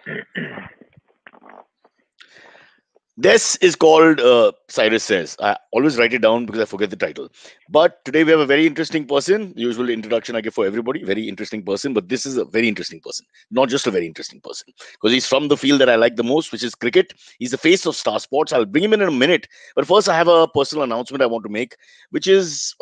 This is called Cyrus Says. I always write it down because I forget the title. But today we have a very interesting person. The usual introduction I give for everybody, very interesting person. But this is a very interesting person, not just a very interesting person, because he's from the field that I like the most, which is cricket. He's the face of Star Sports. I'll bring him in a minute. But first, I have a personal announcement I want to make, which is,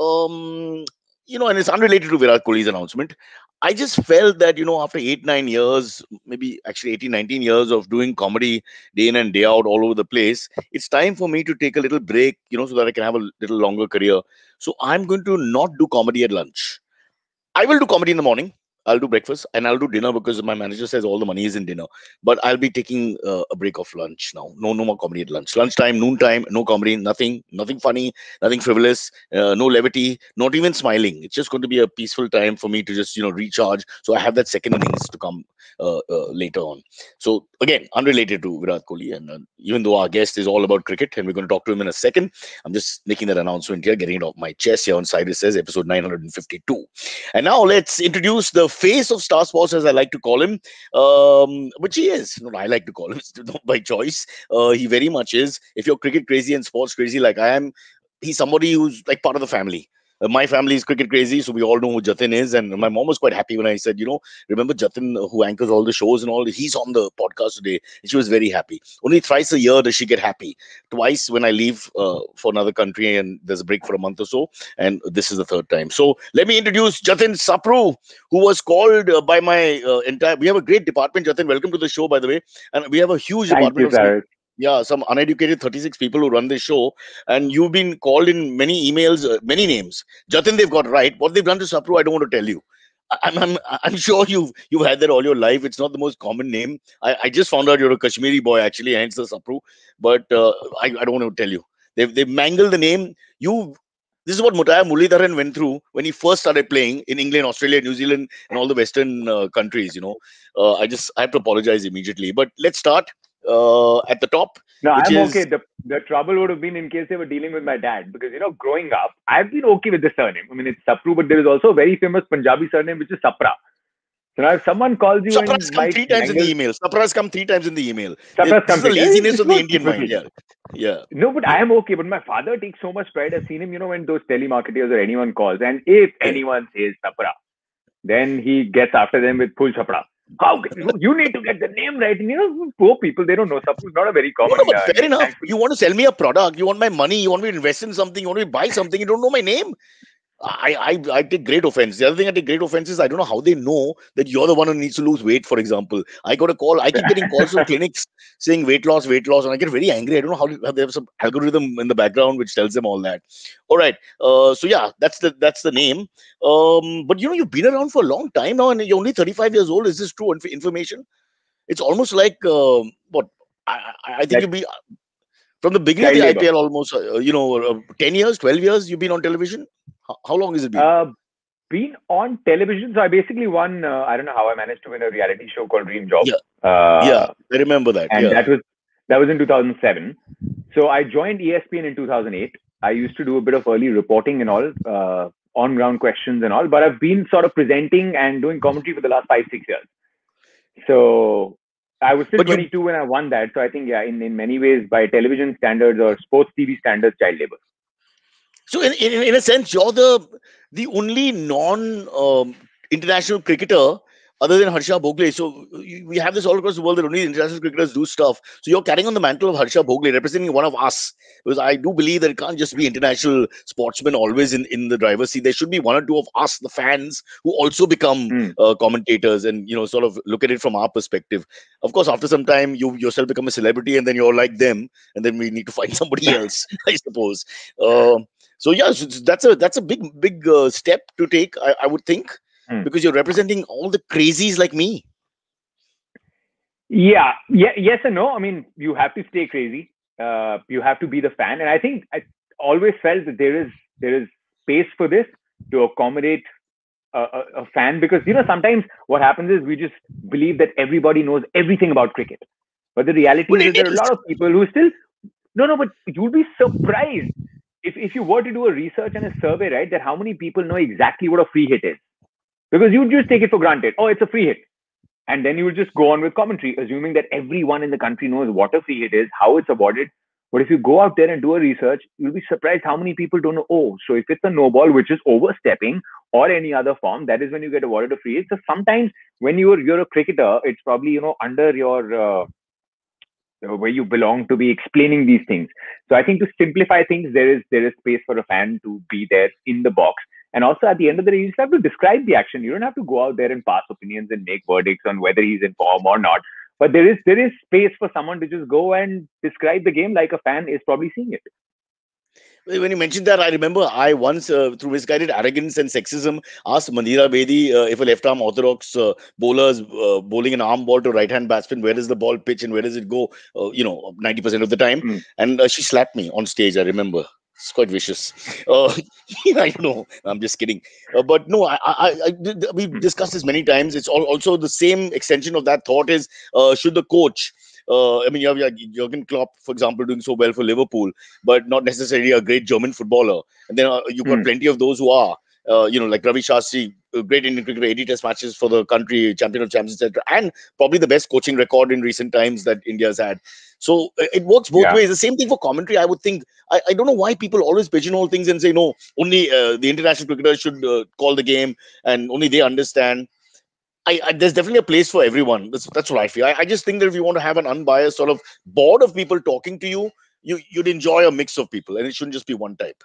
and it's unrelated to Virat Kohli's announcement. I just felt that, after 8, 9 years, maybe actually 18, 19 years of doing comedy day in and day out all over the place, it's time for me to take a little break, so that I can have a little longer career. So I'm going to not do comedy at lunch. I will do comedy in the morning. I'll do breakfast and I'll do dinner because my manager says all the money is in dinner. But I'll be taking a break of lunch now. No more comedy at lunch. Lunchtime, noontime, no comedy, nothing funny, nothing frivolous, no levity, not even smiling. It's just going to be a peaceful time for me to just recharge. So I have that second innings to come later on. So again, unrelated to Virat Kohli, and even though our guest is all about cricket, and we're going to talk to him in a second, I'm just making that announcement here, getting it off my chest here on Cyrus Says, episode 952. And now let's introduce the face of Star Sports, as I like to call him, which he is. Not I like to call him, it's not by choice. He very much is. If you're cricket crazy and sports crazy like I am, he's somebody who's like part of the family. My family is cricket crazy, so we all know who Jatin is. And my mom was quite happy when I said, remember Jatin, who anchors all the shows and all, he's on the podcast today. And she was very happy. Only thrice a year does she get happy. Twice when I leave for another country and there's a break for a month or so. And this is the third time. So let me introduce Jatin Sapru, who was called by my entire. We have a great department, Jatin. Welcome to the show, by the way. And we have a huge Thank department you, of some. Cyrus. Yeah, some uneducated 36 people who run this show, and you've been called in many emails, many names. Jatin, they've got right. What they've done to Sapru, I don't want to tell you. I'm sure you've had that all your life. It's not the most common name. I just found out you're a Kashmiri boy, actually, hence the Sapru. But I don't want to tell you. They've mangled the name. This is what Mutaya Muralidharan went through when he first started playing in England, Australia, New Zealand, and all the Western countries. I have to apologize immediately. But let's start at the top, No, which I'm okay. is The trouble would have been in case they were dealing with my dad, because growing up, I've been okay with the surname. I mean, it's Sapru, but there is also a very famous Punjabi surname which is Sapra. So now if someone calls you Sapra has and come might three times in the mangle email. Sapra has come 3 times in the email. Sapra's This is the complete, laziness it's of the more Indian mind. typically. Yeah, yeah, No, but I yeah, am okay. But my father takes so much pride. I've seen him, when those telemarketers or anyone calls, and if yeah. anyone says Sapra, then he gets after them with full Sapra. How you need to get the name right? And poor people, they don't know. Sapra is not a very No, no, common but fair name, enough. You thankfully. want to sell me a product, you want my money, you want me to invest in something, you want me to buy something, you don't know my name. I take great offense. The other thing I take great offense is I don't know how they know that you're the one who needs to lose weight, for example. I got a call. I keep getting calls from clinics saying weight loss, and I get very angry. I don't know how they have some algorithm in the background which tells them all that. All right. So yeah, that's the name. But you've been around for a long time now, and you're only 35 years old. Is this true information? It's almost like what I think Like you'll be from the beginning of child the labor. IPL, almost 10 years, 12 years. You've been on television. How long has it been? Uh, been on television. So I basically won. I don't know how I managed to win a reality show called Dream Job, Yeah, yeah, uh, I remember that. and Yeah. that was in 2007. So I joined ESPN in 2008. I used to do a bit of early reporting and all, on ground questions and all. But I've been sort of presenting and doing commentary for the last 5 6 years. So I was still But you 22 when I won that. So I think, yeah, in many ways, by television standards or sports TV standards, child labor. so in a sense, you're the only non international cricketer other than Harsha Bhogle. So we have this all across the world that only international cricketers do stuff. So you're carrying on the mantle of Harsha Bhogle, representing one of us. Because I do believe that it can't just be international sportsmen always in the driver's seat. There should be one or two of us, the fans, who also become Hmm. commentators and sort of look at it from our perspective. Of course, after some time, you yourself become a celebrity, and then you're like them, and then we need to find somebody else, I suppose. Uh, so yeah, that's a big step to take, I would think, Hmm. because you're representing all the crazies like me. Yeah, yes and no. I mean, you have to stay crazy. You have to be the fan, and I think I always felt that there is space for this to accommodate a fan, because sometimes what happens is we just believe that everybody knows everything about cricket, but the reality But is that it there are a is. lot of people who still no. But you'll be surprised if you were to do a research and a survey, right? That how many people know exactly what a free hit is, because you just take it for granted. Oh, it's a free hit. and then you will just go on with commentary, assuming that everyone in the country knows what a free hit is, how it's awarded. But if you go out there and do a research, you'll be surprised how many people don't know. Oh, so if it's a no ball, which is overstepping, or any other form, that is when you get awarded a free hit. So sometimes when you're a cricketer, it's probably under your where you belong to be explaining these things. So I think to simplify things, there is space for a fan to be there in the box. And also at the end of the day, you just have to describe the action. You don't have to go out there and pass opinions and make verdicts on whether he's in form or not. But there is space for someone to just go and describe the game like a fan is probably seeing it. When you mentioned that, I remember I once, through misguided arrogance and sexism, asked Mandira Bedi if a left-arm orthodox bowler is bowling an arm ball to right-hand batsman, where does the ball pitch and where does it go? 90% of the time, Mm. and she slapped me on stage. I remember. It's quite vicious. Uh, I don't know. I'm just kidding. But no, we've Mm. discussed this many times. It's also the same extension of that thought is, should the coach, I mean, you have Jurgen Klopp, for example, doing so well for Liverpool, but not necessarily a great German footballer. And then you've got Mm. plenty of those who are, like Ravi Shastri, a great Indian cricketer, 80 test matches for the country, champion of champions, etc., and probably the best coaching record in recent times that India's had. So it works both Yeah. ways. The same thing for commentary, I would think. I don't know why people always pigeonhole things and say, no, only the international cricketers should call the game and only they understand. There's definitely a place for everyone. That's what I feel. I just think that if you want to have an unbiased sort of board of people talking to you, you'd enjoy a mix of people, and it shouldn't just be one type.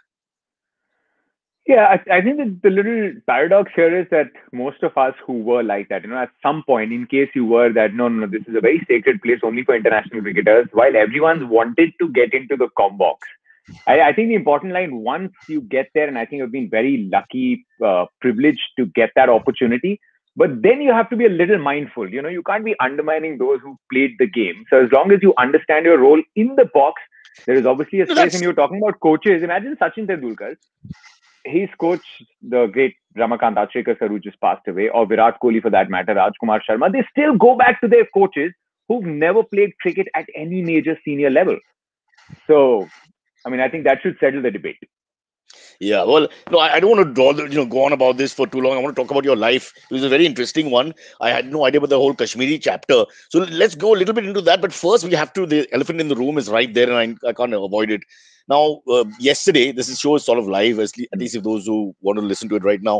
Yeah, I think that the little paradox here is that most of us who were like that, at some point, in case you were that, no, no, no, this is a very sacred place only for international cricketers, while everyone's wanted to get into the com box. I think the important line, once you get there, and I think I've been very lucky, privileged to get that opportunity, but then you have to be a little mindful. You can't be undermining those who played the game. So as long as you understand your role in the box, there is obviously a No, space. And that's you're talking about coaches. Imagine Sachin Tendulkar. He's coached the great Ramakant Achrekar sir, who just passed away, or Virat Kohli for that matter, Rajkumar Sharma. They still go back to their coaches who've never played cricket at any major senior level. So, I mean, I think that should settle the debate. Yeah, well, no, I don't want to go on about this for too long. I want to talk about your life. It was a very interesting one. I had no idea about the whole Kashmiri chapter. So let's go a little bit into that. But first, we have to. The elephant in the room is right there, and I can't avoid it. Now, yesterday, show is sort of live, at least if those who want to listen to it right now.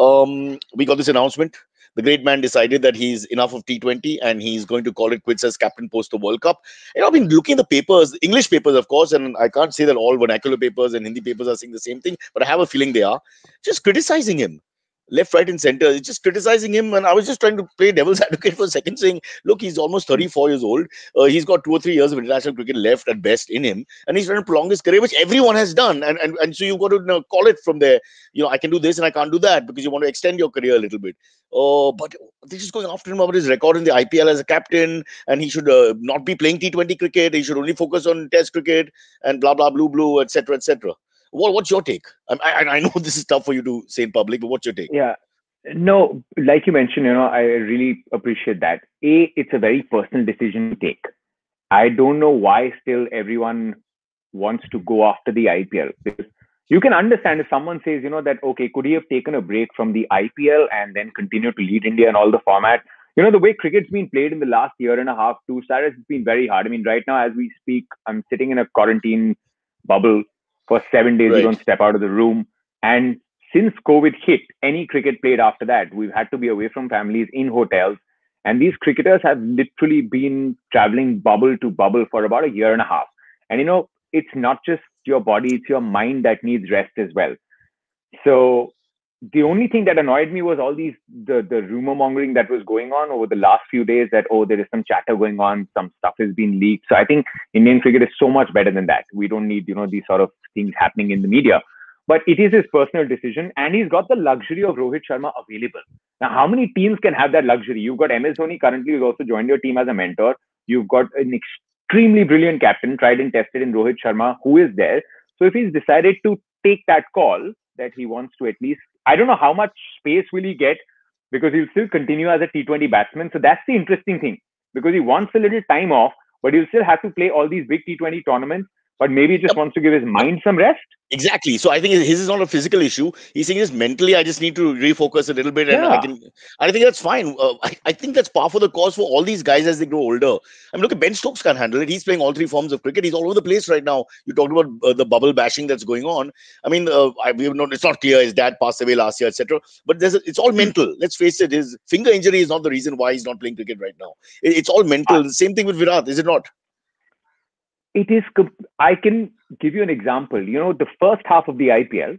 We got this announcement. The great man decided that he's enough of T20 and he's going to call it quits as captain post the World Cup. I've been looking at the papers, English papers, of course, and I can't say that all vernacular papers and Hindi papers are saying the same thing, but I have a feeling they are just criticizing him. Left, right, and center. It's just criticizing him. And I was just trying to play devil's advocate for a second, saying, look, he's almost 34 years old. He's got 2 or 3 years of international cricket left at best in him. And he's trying to prolong his career, which everyone has done. And so you've got to call it from there. I can do this and I can't do that because you want to extend your career a little bit. But they're just going after him about his record in the IPL as a captain. And he should not be playing T20 cricket. He should only focus on Test cricket and blah, blah, blue, etc., etc. What's your take? I know this is tough for you to say in public, but what's your take? Yeah. No, like you mentioned, I really appreciate that. It's a very personal decision to take. I don't know why still everyone wants to go after the IPL, because you can understand if someone says, that, okay, could he have taken a break from the IPL and then continue to lead India in all the formats? The way cricket's been played in the last year and a half, 2 stars, it's been very hard. I mean, right now, as we speak, I'm sitting in a quarantine bubble for 7 days. You Right. don't step out of the room. And since COVID hit, any cricket played after that, we've had to be away from families in hotels. And these cricketers have literally been traveling bubble to bubble for about a year and a half. And, it's not just your body, it's your mind that needs rest as well. So the only thing that annoyed me was all the rumor mongering that was going on over the last few days that, there is some chatter going on, some stuff has been leaked. So I think Indian cricket is so much better than that. We don't need, these sort of things happening in the media. But it is his personal decision, and he's got the luxury of Rohit Sharma available. Now, how many teams can have that luxury? You've got MS Dhoni currently, who's also joined your team as a mentor. You've got an extremely brilliant captain, tried and tested in Rohit Sharma, who is there. So if he's decided to take that call that he wants to at least, I don't know how much space will he get, because he'll still continue as a T20 batsman. So that's the interesting thing, because he wants a little time off, but he'll still have to play all these big T20 tournaments. but maybe he just wants to give his mind some rest. Exactly. So I think his is not a physical issue. He's saying just mentally, I just need to refocus a little bit, and Yeah. I think that's fine. I think that's par for the course for all these guys as they grow older. I mean, look at Ben Stokes can't handle it. He's playing all three forms of cricket. He's all over the place right now. You talked about the bubble bashing that's going on. I mean, it's not clear. His dad passed away last year, etc. But it's all mental. Let's face it. His finger injury is not the reason why he's not playing cricket right now. It's all mental. The same thing with Virat, is it not? It is. I can give you an example. The first half of the IPL,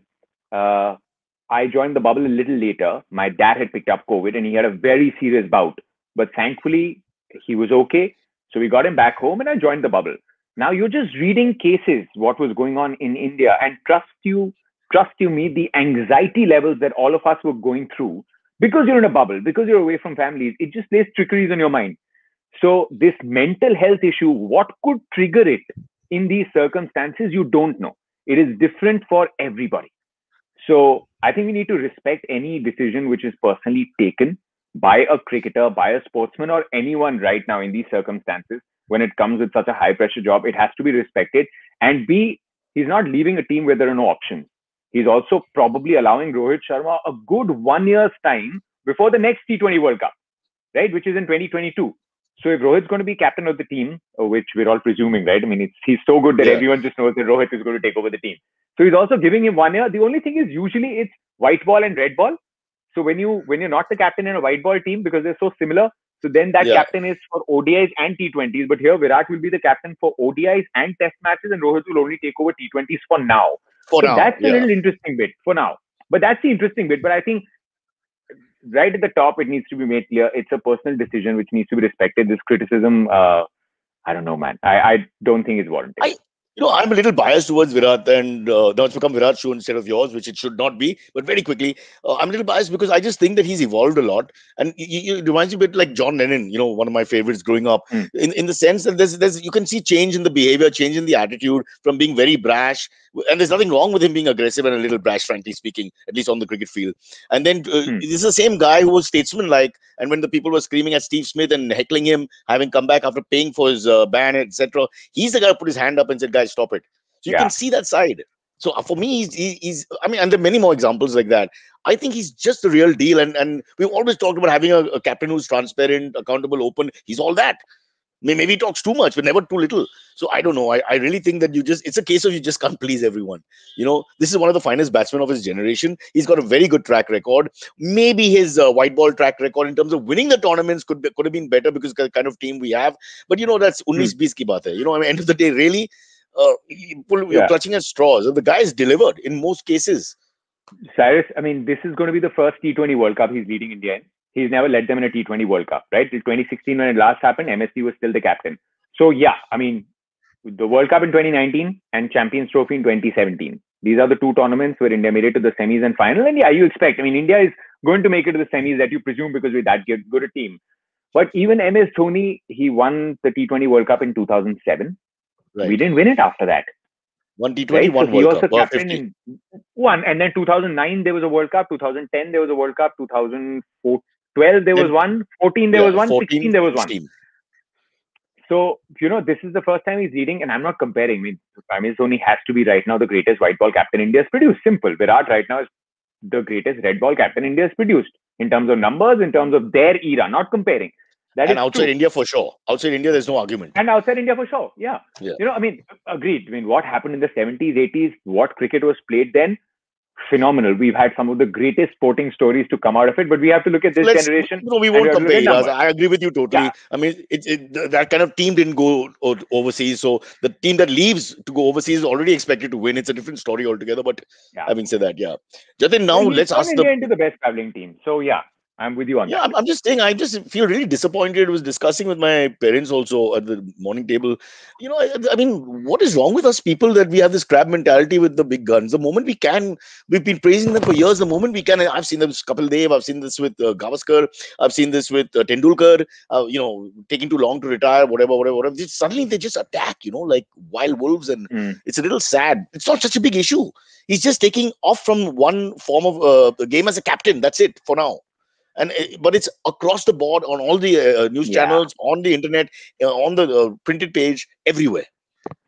I joined the bubble a little later. My dad had picked up COVID and he had a very serious bout. But thankfully, he was okay. So we got him back home and I joined the bubble. Now you're just reading cases, what was going on in India, and trust you me, the anxiety levels that all of us were going through because you're in a bubble, because you're away from families, it just plays trickeries on your mind. So this mental health issue, what could trigger it in these circumstances, you don't know. It is different for everybody. So I think we need to respect any decision which is personally taken by a cricketer, by a sportsman, or anyone right now in these circumstances. When it comes with such a high pressure job, it has to be respected. And B, he's not leaving a team where there are no options. He's also probably allowing Rohit Sharma a good 1 year's time before the next T20 World Cup, right? Which is in 2022. So if Rohit's going to be captain of the team, which we're all presuming, right? I mean, he's so good that everyone just knows that Rohit is going to take over the team. So he's also giving him 1 year. The only thing is usually it's white ball and red ball. So when you're not the captain in a white ball team because they're so similar, so then that captain is for ODIs and T20s. But here Virat will be the captain for ODIs and Test matches, and Rohit will only take over T20s for now. That's a little interesting bit for now. But that's the interesting bit. But I think right at the top, it needs to be made clear it's a personal decision which needs to be respected. This criticism, I don't know, man. I don't think it's warranted. I'm a little biased towards Virat, and now it's become Virat's show instead of yours, which it should not be. But very quickly, I'm a little biased because I just think that he's evolved a lot, and it reminds me a bit like John Lennon, one of my favorites growing up, in the sense that there's you can see change in the behavior, change in the attitude from being very brash, and there's nothing wrong with him being aggressive and a little brash, frankly speaking, at least on the cricket field. And then this is the same guy who was statesman-like, and when the people were screaming at Steve Smith and heckling him, having come back after paying for his ban, etc., he's the guy who put his hand up and said, "Guys, stop it." So you can see that side. So for me, he's I mean, and there are many more examples like that. I think he's just the real deal. And we've always talked about having a captain who's transparent, accountable, open. He's all that. Maybe he talks too much, but never too little. So I don't know. I really think that it's a case of you just can't please everyone. This is one of the finest batsmen of his generation. He's got a very good track record. Maybe his white ball track record in terms of winning the tournaments could have been better because of the kind of team we have. But that's 19-20 ki baat hai. I mean, end of the day, really, you're clutching at straws. The guy has delivered in most cases. Cyrus, I mean, this is going to be the first T20 World Cup he's leading India in. He's never led them in a T20 World Cup, right? Till 2016, when it last happened, MSD was still the captain. So, I mean, the World Cup in 2019 and Champions Trophy in 2017. These are the two tournaments where India made it to the semis and final. And you expect, I mean, India is going to make it to the semis, that you presume, because we're that good a team. But even MS Dhoni, he won the T20 World Cup in 2007. Right. We didn't win it after that. One T20, one World Cup. He was captain in one. And then 2009, there was a World Cup. 2010, there was a World Cup. 2012, there was one. 14, there was one. 16, there was 16. One. So, this is the first time he's leading, and I'm not comparing. I mean, MS Dhoni has to be right now the greatest white ball captain India has produced. Simple. Virat right now is the greatest red ball captain India has produced in terms of numbers, in terms of their era, not comparing. And outside India, for sure. Outside India, there's no argument. And outside India, for sure. Yeah. I mean, agreed. I mean, what happened in the 70s, 80s, what cricket was played then, phenomenal. We've had some of the greatest sporting stories to come out of it, but we have to look at this generation. No, we won't compare eras. I agree with you totally. Yeah. I mean, that kind of team didn't go overseas. So the team that leaves to go overseas is already expected to win. It's a different story altogether. But having said that, Jatin, now let's ask India into the best traveling team. So I'm with you on that. I'm just saying, I just feel really disappointed. I was discussing with my parents also at the morning table. I mean, what is wrong with us people that we have this crab mentality with the big guns? The moment we can, we've been praising them for years. The moment we can, I've seen this Kapil Dev, I've seen this with Gavaskar, I've seen this with Tendulkar, taking too long to retire, whatever. Suddenly they just attack, like wild wolves, and it's a little sad. It's not such a big issue. He's just taking off from one form of the game as a captain. That's it for now. But it's across the board on all the news channels, on the internet, on the printed page, everywhere.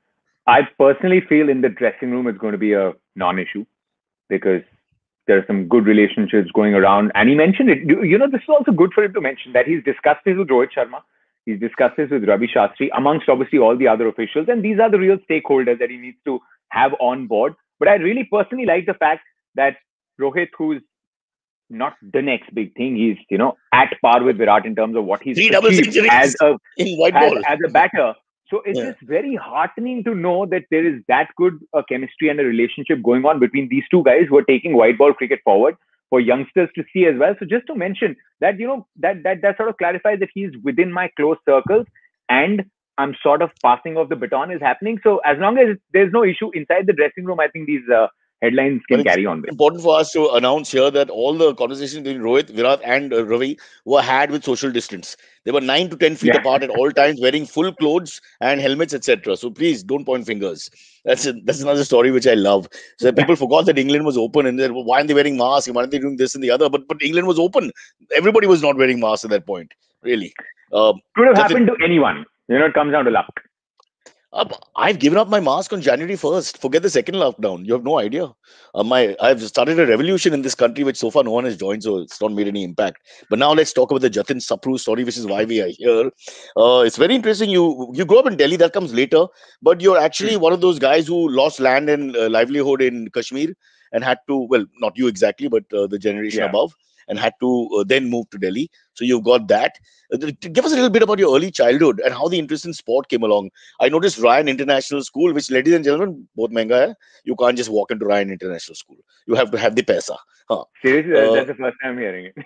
I personally feel in the dressing room it's going to be a non-issue because there are some good relationships going around. And he mentioned it. This is also good for him to mention that he's discussed this with Rohit Sharma. He's discussed this with Ravi Shastri, amongst obviously all the other officials. And these are the real stakeholders that he needs to have on board. But I really personally like the fact that Rohit, who's not the next big thing, he's, at par with Virat in terms of what he's Three double achieved centuries in white as, ball. as a batter. So it's Yeah. just very heartening to know that there is that good a chemistry and a relationship going on between these two guys who are taking white ball cricket forward for youngsters to see as well. So just to mention that, that sort of clarifies that he's within my close circles and I'm sort of passing off the baton is happening. So as long as there's no issue inside the dressing room, I think these headlines But can it's carry on with. important for us to announce here that all the conversations between Rohit, Virat, and Ravi were had with social distance. They were 9 to 10 feet Yeah. apart at all times, wearing full clothes and helmets, etc. So please don't point fingers. That's another story which I love. So that people forgot that England was open and then why aren't they wearing masks? Why aren't they doing this and the other? But England was open. Everybody was not wearing masks at that point. Really. Could have Jatin, happened to anyone. It comes down to luck. I've given up my mask on January 1st. Forget the second lockdown. You have no idea. I've started a revolution in this country, which so far no one has joined, so it's not made any impact. But now let's talk about the Jatin Sapru story, which is why we are here. It's very interesting. You grew up in Delhi, that comes later, but you're actually one of those guys who lost land and livelihood in Kashmir and had to, well, not you exactly, but the generation Yeah. above, and had to then move to Delhi. So you've got that. Give us a little bit about your early childhood and how the interest in sport came along. I noticed Ryan International School, which, ladies and gentlemen, both menga hai. You can't just walk into Ryan International School. You have to have the paisa. Huh. Seriously, that's the first time I'm hearing it.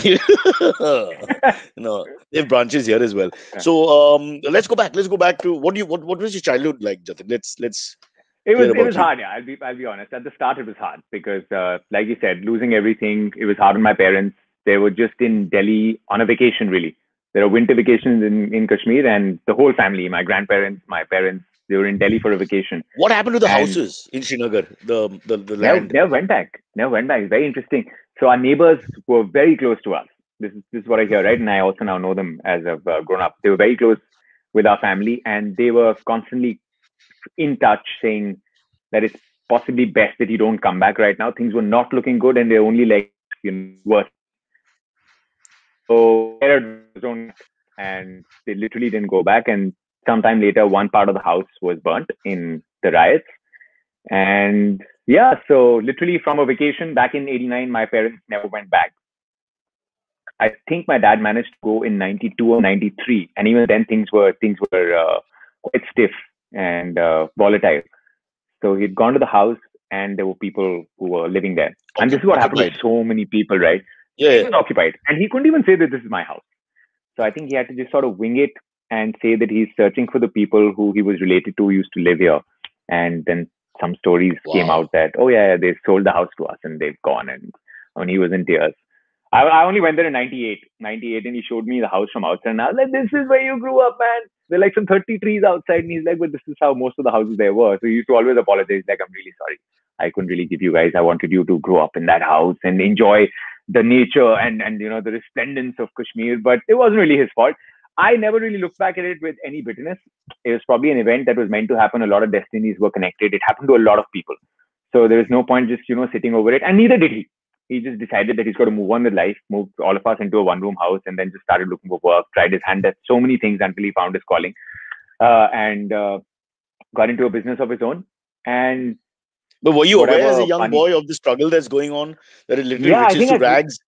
No, they have branches here as well. Yeah. So let's go back. Let's go back to what was your childhood like, Jatin? Let's It hear was about you. hard. Yeah, I'll be honest. At the start, it was hard because, like you said, losing everything. It was hard on my parents. They were just in Delhi on a vacation. Really, there are winter vacations in Kashmir, and the whole family, my grandparents, my parents, they were in Delhi for a vacation. What happened to the And houses in Srinagar? The never, land. never went back. Never went back. It's very interesting. So our neighbors were very close to us. This is what I hear, right? And I also now know them as I've grown up. They were very close with our family, and they were constantly in touch, saying that it's possibly best that you don't come back right now. Things were not looking good, and they're only like worse. So and they literally didn't go back. And sometime later, one part of the house was burnt in the riots. And yeah, so literally from a vacation back in '89, my parents never went back. I think my dad managed to go in '92 or '93, and even then things were quite stiff and volatile. So he'd gone to the house, and there were people who were living there. And this is what happened Occupied. to so many people, right? Yeah, It yeah. was occupied, and he couldn't even say that this is my house. So I think he had to just sort of wing it and say that he's searching for the people who he was related to who used to live here. And then some stories came Wow. out that, oh yeah, they sold the house to us and they've gone. And when he was in tears. I only went there in '98, and he showed me the house from outside. And I was like, this is where you grew up, man. There are like some 30 trees outside. And he's like, but this is how most of the houses there were. So he used to always apologize. Like, I'm really sorry. I couldn't really give you guys. I wanted you to grow up in that house and enjoy the nature and the resplendence of Kashmir. But it wasn't really his fault. I never really looked back at it with any bitterness. It was probably an event that was meant to happen. A lot of destinies were connected. It happened to a lot of people. So there is no point just, sitting over it. And neither did he. He just decided that he's got to move on with life, moved all of us into a one-room house, and then just started looking for work, tried his hand at so many things until he found his calling, and got into a business of his own. And But were you aware as a whatever young money. boy of the struggle that's going on? That it literally Yeah, I riches think to rags?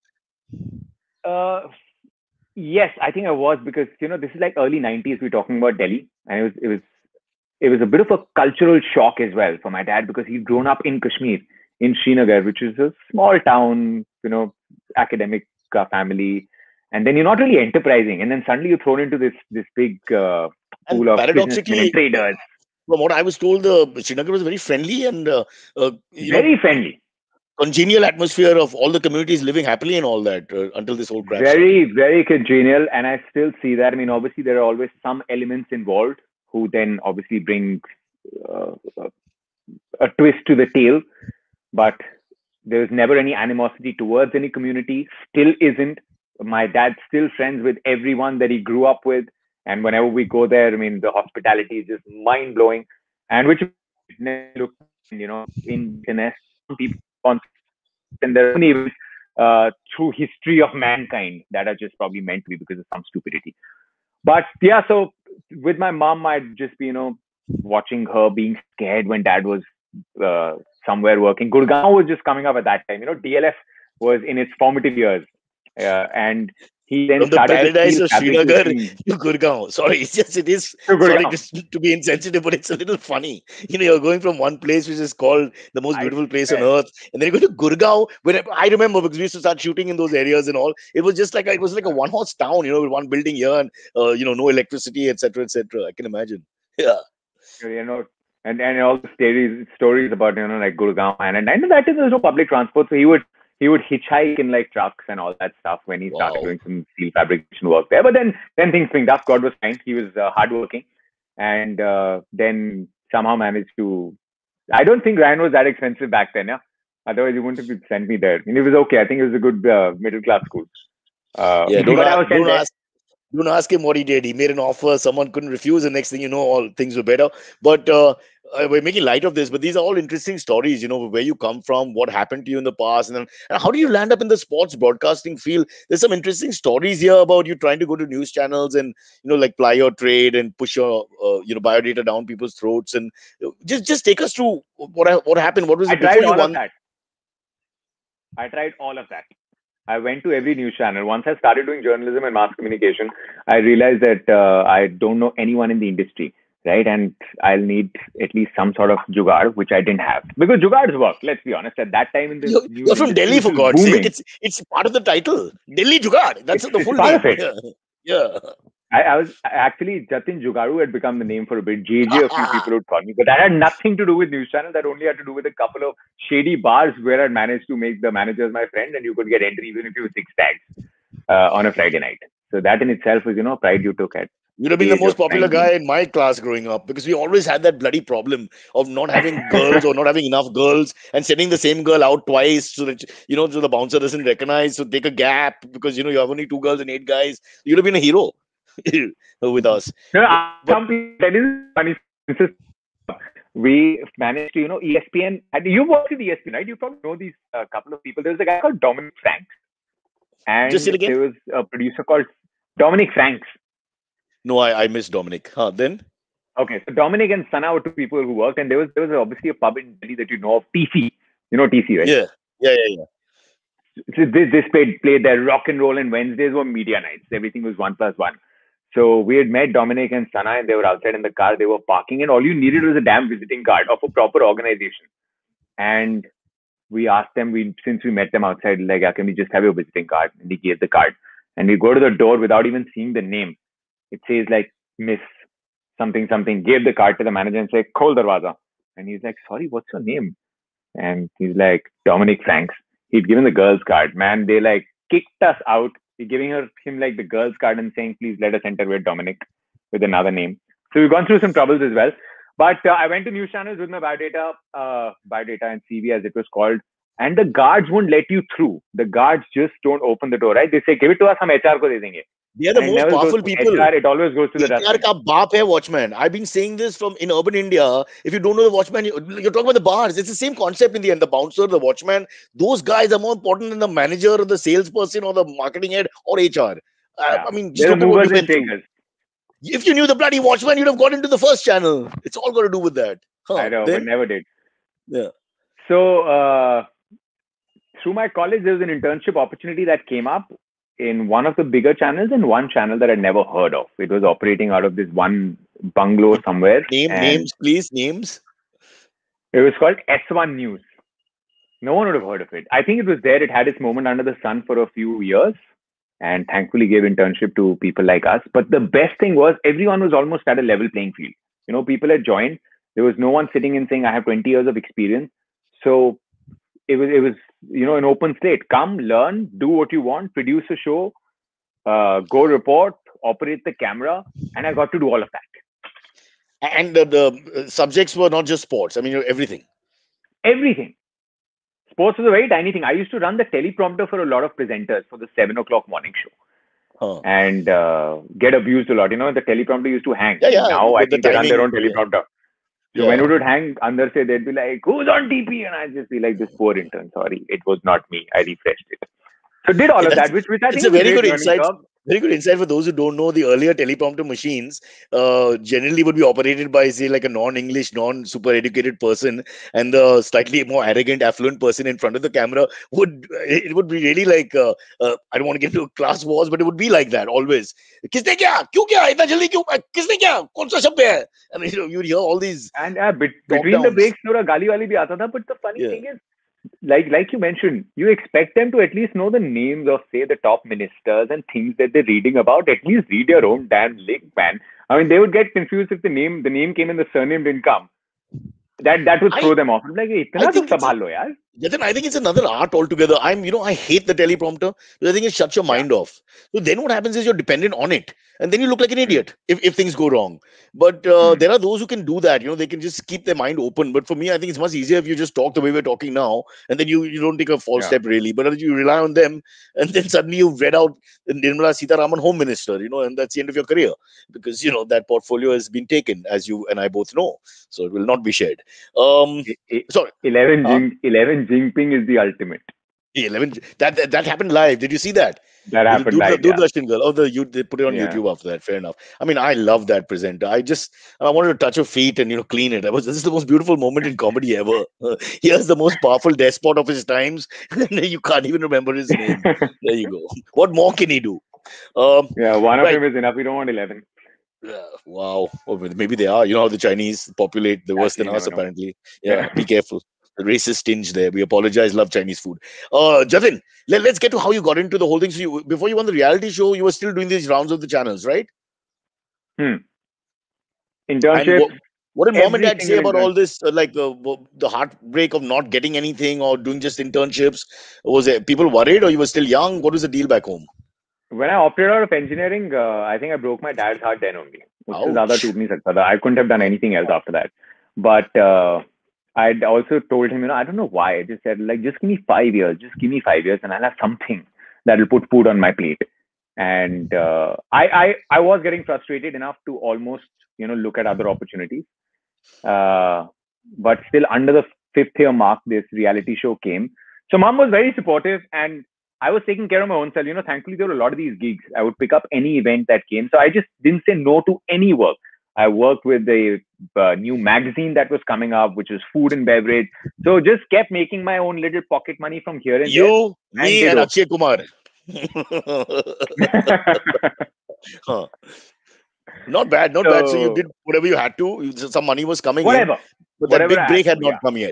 yes, I think I was because this is like early '90s. We're talking about Delhi, and it was a bit of a cultural shock as well for my dad because he'd grown up in Kashmir, in Srinagar, which is a small town, academic family, and then you're not really enterprising, and then suddenly you're thrown into this big And pool of businessmen and paradoxically, traders, from what I was told, the Srinagar was very friendly and very friendly, congenial atmosphere of all the communities living happily and all that until this whole crap started. very very congenial, and I still see that. I mean, obviously there are always some elements involved who then obviously bring uh, a twist to the tale, but there's never any animosity towards any community, still isn't. My dad's still friends with everyone that he grew up with. And whenever we go there, I mean, the hospitality is just mind blowing. and which look, in business, people and there are so many events through history of mankind that are just probably meant to be because of some stupidity. But yeah, so with my mom, I'd just be, watching her being scared when dad was uh, somewhere working. Gurgaon was just coming up at that time. DLF was in its formative years. And he then From the started the paradise steel of Srinagar fabrication to Gurgaon. Sorry, it is, to sorry Gurgaon. to be insensitive, but it's a little funny. You're going from one place which is called the most I beautiful place on swear. earth, and then you go to Gurgaon, where I remember because we used to start shooting in those areas and all. It was just like it was like a one horse town, with one building here and no electricity, etc., etc. I can imagine. Yeah. you know, and all the stories about like Gurgaon, and that is there's no public transport, so he would hitchhike in like trucks and all that stuff when he started Wow. doing some steel fabrication work there. But then things picked up. God was kind. He was hardworking, and then somehow managed to. I don't think Ryan was that expensive back then, yeah. Otherwise, he wouldn't have sent me there. And it was okay. I think it was a good middle class school. Yeah. Don't But I ask, was sent don't there. ask. Don't ask him what he did. He made an offer, someone couldn't refuse, and next thing you know, all things were better. But we're making light of this. But these are all interesting stories, where you come from, what happened to you in the past, and how do you land up in the sports broadcasting field? There's some interesting stories here about you trying to go to news channels and like ply your trade and push your biodata down people's throats, and just take us through what happened. What was I it before tried you all of won? that. I tried all of that. I went to every news channel. Once I started doing journalism and mass communication, I realized that I don't know anyone in the industry, right? And I'll need at least some sort of jugaad, which I didn't have. Because jugaad's work, let's be honest. At that time in the You're news from industry, Delhi, which for was God's sake. booming, It's part of the title, Delhi Jugaad. That's the it's full part of name. it. Yeah, yeah. I was actually Jatin Jugaru had become the name for a bit. JJ, a few people would call me, but that had nothing to do with news channel. That only had to do with a couple of shady bars where I managed to make the managers my friend, and you could get entry even if you were six tags on a Friday night. So that in itself was, pride you took at You'd have been the the age most of popular 19. guy in my class growing up because we always had that bloody problem of not having girls or not having enough girls and sending the same girl out twice so that so the bouncer doesn't recognize. So take a gap because you have only two girls and eight guys. You'd have been a hero with us. No, But that is funny. We managed to, ESPN. And you worked with ESPN, right? You probably know these couple of people. There was a guy called Dominic Franks, just say and it again. there was a producer called Dominic Franks. No, I miss Dominic. Huh, then Okay, so Dominic and Sana were two people who worked, and there was obviously a pub in Delhi that you know of, TC. You know TC, right? yeah, yeah, yeah, yeah. So this played their rock and roll, and Wednesdays were media nights. Everything was 1+1. So we had met Dominic and Sana, and they were outside in the car. They were parking, and all you needed was a damn visiting card of a proper organization. And we asked them, since we met them outside, like, can we just have your visiting card? And he gave the card. And we go to the door without even seeing the name. It says like Miss something something. Gave the card to the manager and said, "Khol darwaza." And he's like, "Sorry, what's your name?" And he's like, "Dominic Franks." He'd given the girls' card. Man, they like kicked us out. We're giving him like the girls' card and saying, "Please let us enter with Dominic with another name." So we've gone through some troubles as well. But I went to news channels with my biodata and CV as it was called, and the guards won't let you through. The guards just don't open the door, right? They say, "Give it to us, हम HR को दे देंगे," They are the and it most never goes powerful to people. HR. It always goes to the ATR dustbin. ka baap hai watchman. I've been saying this from in urban India. If you don't know the watchman, you're talking about the bars. It's the same concept in the end. The bouncer, the watchman, those guys are more important than the manager or the salesperson or the marketing head or HR. Yeah, I mean, just they're the look at what we movers and went through. shakers. If you knew the bloody watchman, you'd have got into the first channel. It's all got to do with that. I Huh. know, but Then, never did. yeah. So through my college, there was an internship opportunity that came up in one of the bigger channels and one channel that I'd never heard of. It was operating out of this one bungalow somewhere, and Names, please, names. it was called S1 News. No one would have heard of it. I think it was there. It had its moment under the sun for a few years, and thankfully gave internship to people like us. But the best thing was everyone was almost at a level playing field. People had joined. There was no one sitting and saying, "I have 20 years of experience." So it was an open slate. Come, learn, do what you want, produce a show, go report, operate the camera, and I got to do all of that. And the subjects were not just sports. I mean, everything. Everything. Sports was a very tiny thing. I used to run the teleprompter for a lot of presenters for the 7 o'clock morning show. Huh. And get abused a lot. The teleprompter used to hang. Yeah, yeah. Now I The think they run their timing. own teleprompter. So when it would hang, under say they'd be like, "Who's on TP?" And I'd just be like, "This poor intern. Sorry, it was not me. I refreshed it." So did all of that, which I It's think a is a very great good learning insight. curve. Very good insight for those who don't know. The earlier teleprompter machines generally would be operated by, say, like a non-English, non-super educated person, and the slightly more arrogant, affluent person in front of the camera would be really like I don't want to get into class wars, but it would be like that always. किसने क्या? क्यों क्या? इतना जल्दी क्यों? किसने क्या? कौन सा शब्द है? I mean, you'd hear all these And talk between the downs. breaks, थोड़ा गाली वाली भी आता था. But the funny Yeah. thing is, like you mentioned, you expect them to at least know the names of, say, the top ministers and things that they're reading about. At least read your own damn link, man. I mean, they would get confused if the name came and the surname didn't come. That would throw them off. I'm like, इतना तो संभाल लो यार. Then I think it's another art altogether. I hate the teleprompter because I think it shuts your mind off. So then what happens is you're dependent on it, and then you look like an idiot if things go wrong. But there are those who can do that. They can just keep their mind open. But for me, I think it's much easier if you just talk the way we're talking now, and then you don't take a false step really. But you rely on them, and then suddenly you've read out Nirmala Sitharaman, Home Minister, and that's the end of your career because that portfolio has been taken, as you and I both know. So it will not be shared. Sorry. 11 Jinping is the ultimate. 11 that happened live. Did you see that? That happened live. Doordarshan girl. They put it on YouTube after that. Fair enough. I mean, I love that presenter. I wanted to touch her feet and clean it. This is the most beautiful moment in comedy ever. Here's the most powerful despot of his times. You can't even remember his name. There you go. What more can he do? One of him is enough. We don't want 11. Wow. Maybe they are. You know how the Chinese populate the worse than us, apparently. Yeah, be careful. The racist tinge there. We apologize. Love Chinese food. Jatin, let's get to how you got into the whole thing. So before you won the reality show, you were still doing these rounds of the channels, right? Internship. What did mom and dad say about all this? The heartbreak of not getting anything or doing just internships? Was it people worried or you were still young? What was the deal back home? When I opted out of engineering, I think I broke my dad's heart then only. I couldn't have done anything else after that. But I'd also told him, I don't know why. I just said, just give me 5 years. Just give me 5 years and I'll have something that'll put food on my plate. And I was getting frustrated enough to almost, look at other opportunities. But still under the 5th year mark, this reality show came. So mom was very supportive and I was taking care of my own self. Thankfully, there were a lot of these gigs. I would pick up any event that came. So I just didn't say no to any work. I worked with the new magazine that was coming up, which was food and beverage. So just kept making my own little pocket money from here and there. You, me, and Akshay Kumar. Not bad. So you did whatever you had to. Some money was coming in. But that big break had not come yet.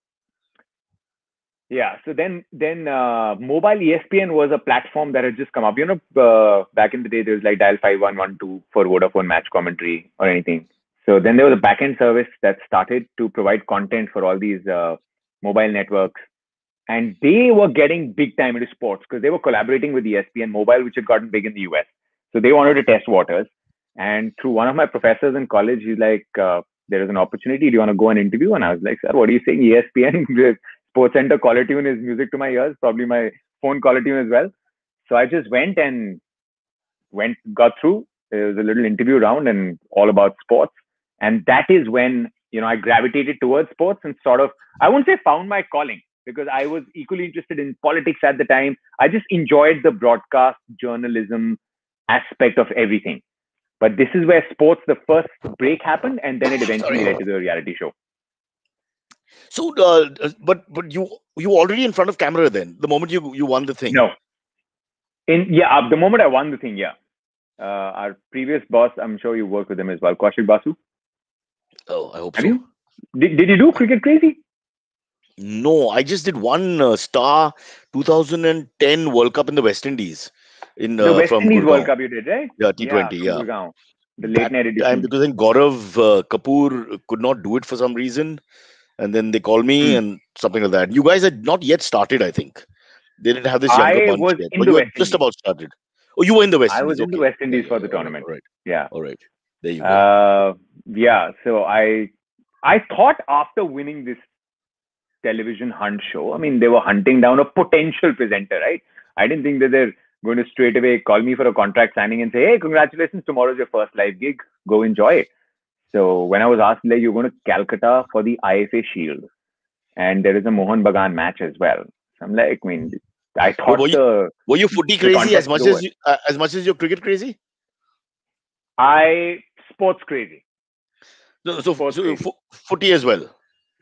Yeah. So then mobile ESPN was a platform that had just come up. Back in the day, there was like dial 5112 for Vodafone match commentary or anything. So then there was a backend service that started to provide content for all these mobile networks. And they were getting big time into sports because they were collaborating with ESPN Mobile, which had gotten big in the US. So they wanted to test waters. And through one of my professors in college, he's like, there is an opportunity. Do you want to go and interview? And I was like, sir, what are you saying? ESPN? Sports Center caller tune is music to my ears, probably my phone caller tune as well. So I just went, got through. There was a little interview round and all about sports. And that is when, I gravitated towards sports and sort of, I wouldn't say found my calling because I was equally interested in politics at the time. I just enjoyed the broadcast journalism aspect of everything. But this is where sports, the first break happened, and then it eventually led to the reality show. So, but you already in front of camera then, the moment you won the thing? No. The moment I won the thing, yeah. Our previous boss, I'm sure you worked with him as well, Kaushik Basu. Oh, I hope Have so. You? Did you do Cricket Crazy? No, I just did one Star 2010 World Cup in the West Indies. The West Indies World Cup you did, right? Yeah, T20, yeah. Gurgaon. The late night edition. Because then Gaurav Kapoor could not do it for some reason. And then they called me and something like that. You guys had not yet started, I think. They didn't have this younger bunch was yet. In the West Indies. Just about started. Oh, you were in the West Indies. I was in the West Indies for the tournament. All right. Yeah. All right. There you go. So I thought after winning this television hunt show, I mean, they were hunting down a potential presenter, right? I didn't think that they're going to straight away call me for a contract signing and say, hey, congratulations, tomorrow's your first live gig. Go enjoy it. So when I was asked, like, you're going to Calcutta for the IFA Shield, and there is a Mohan Bagan match as well. So I'm like, I mean, I Were thought were you footy the crazy contest was over. as much as you're cricket crazy? I sports crazy, No, so sports crazy. footy as well.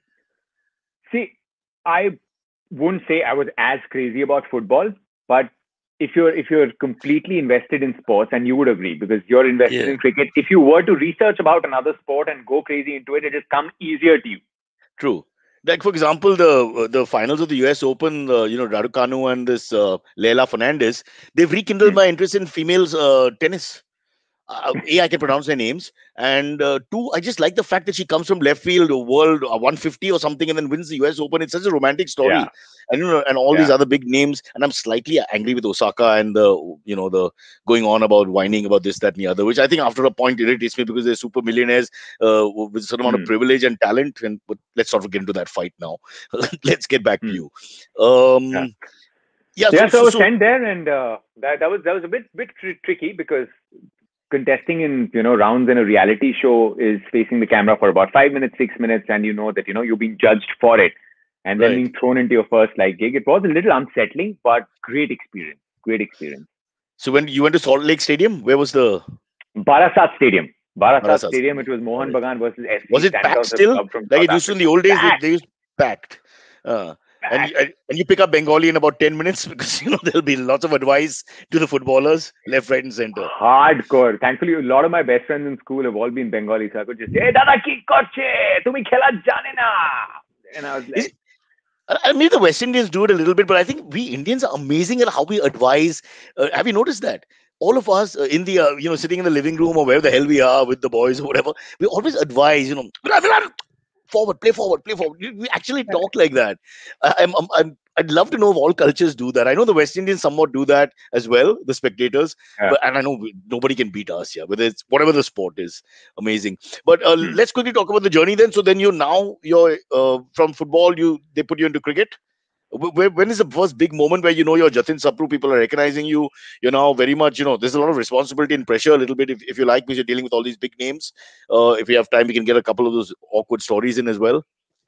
See, I wouldn't say I was as crazy about football, but if you're completely invested in sports, and you would agree because you're invested Yeah, in cricket, if you were to research about another sport and go crazy into it, it just come easier to you. true. Like for example, the finals of the U.S. Open, Raducanu and this Leila Fernandez, they've rekindled Hmm. my interest in females tennis. A, I can pronounce their names, and two, I just like the fact that she comes from left field, world 150 or something, and then wins the U.S. Open. It's such a romantic Yeah, story, and and all these yeah. other big names. And I'm slightly angry with Osaka and the going on about whining about this, that, and the other, which I think after a point irritates me because they're super millionaires with a certain amount of Hmm. privilege and talent. And but let's not get into that fight now. Let's get back to Hmm. you. Yeah. Yeah, Yeah, so so I so was so sent there, and that was a bit tricky because contesting in rounds in a reality show is facing the camera for about 5 minutes, 6 minutes, and you know that you're being judged for it, and then right. being thrown into your first gig. It was a little unsettling, but great experience. Great experience. So when you went to Salt Lake Stadium, where was the Barasat Stadium. Barasat Barasat Stadium. It Stadium? was All Mohan right. Bagan versus Was SC, it packed Santos still? Club from Like South it used to in the Africa. old days, Packed, they used packed. And packed. you pick up Bengali in about 10 minutes because there'll be lots of advice to the footballers, left, right, and center. Hardcore. Thankfully, a lot of my best friends in school have all been Bengali, so I could just say, "Hey, Dada, ki korche? Tumi khela jane na?" And I was Is like, I mean, the West Indians do it a little bit, but I think we Indians are amazing at how we advise. Have you noticed that? All of us in the, sitting in the living room or wherever the hell we are with the boys or whatever, we always advise, forward, play forward, play forward. We actually talk like that. I'd love to know if all cultures do that. I know the West Indians somewhat do that as well, the spectators, yeah. but and I know nobody can beat us here, whether it's whatever the sport is, amazing. But Hmm. let's quickly talk about the journey then. So then you're from football, they put you into cricket. When is the first big moment where you're Jatin Sapru, people are recognizing you? You're now very much, there's a lot of responsibility and pressure a little bit if you like, because you're dealing with all these big names. If we have time, we can get a couple of those awkward stories in as well.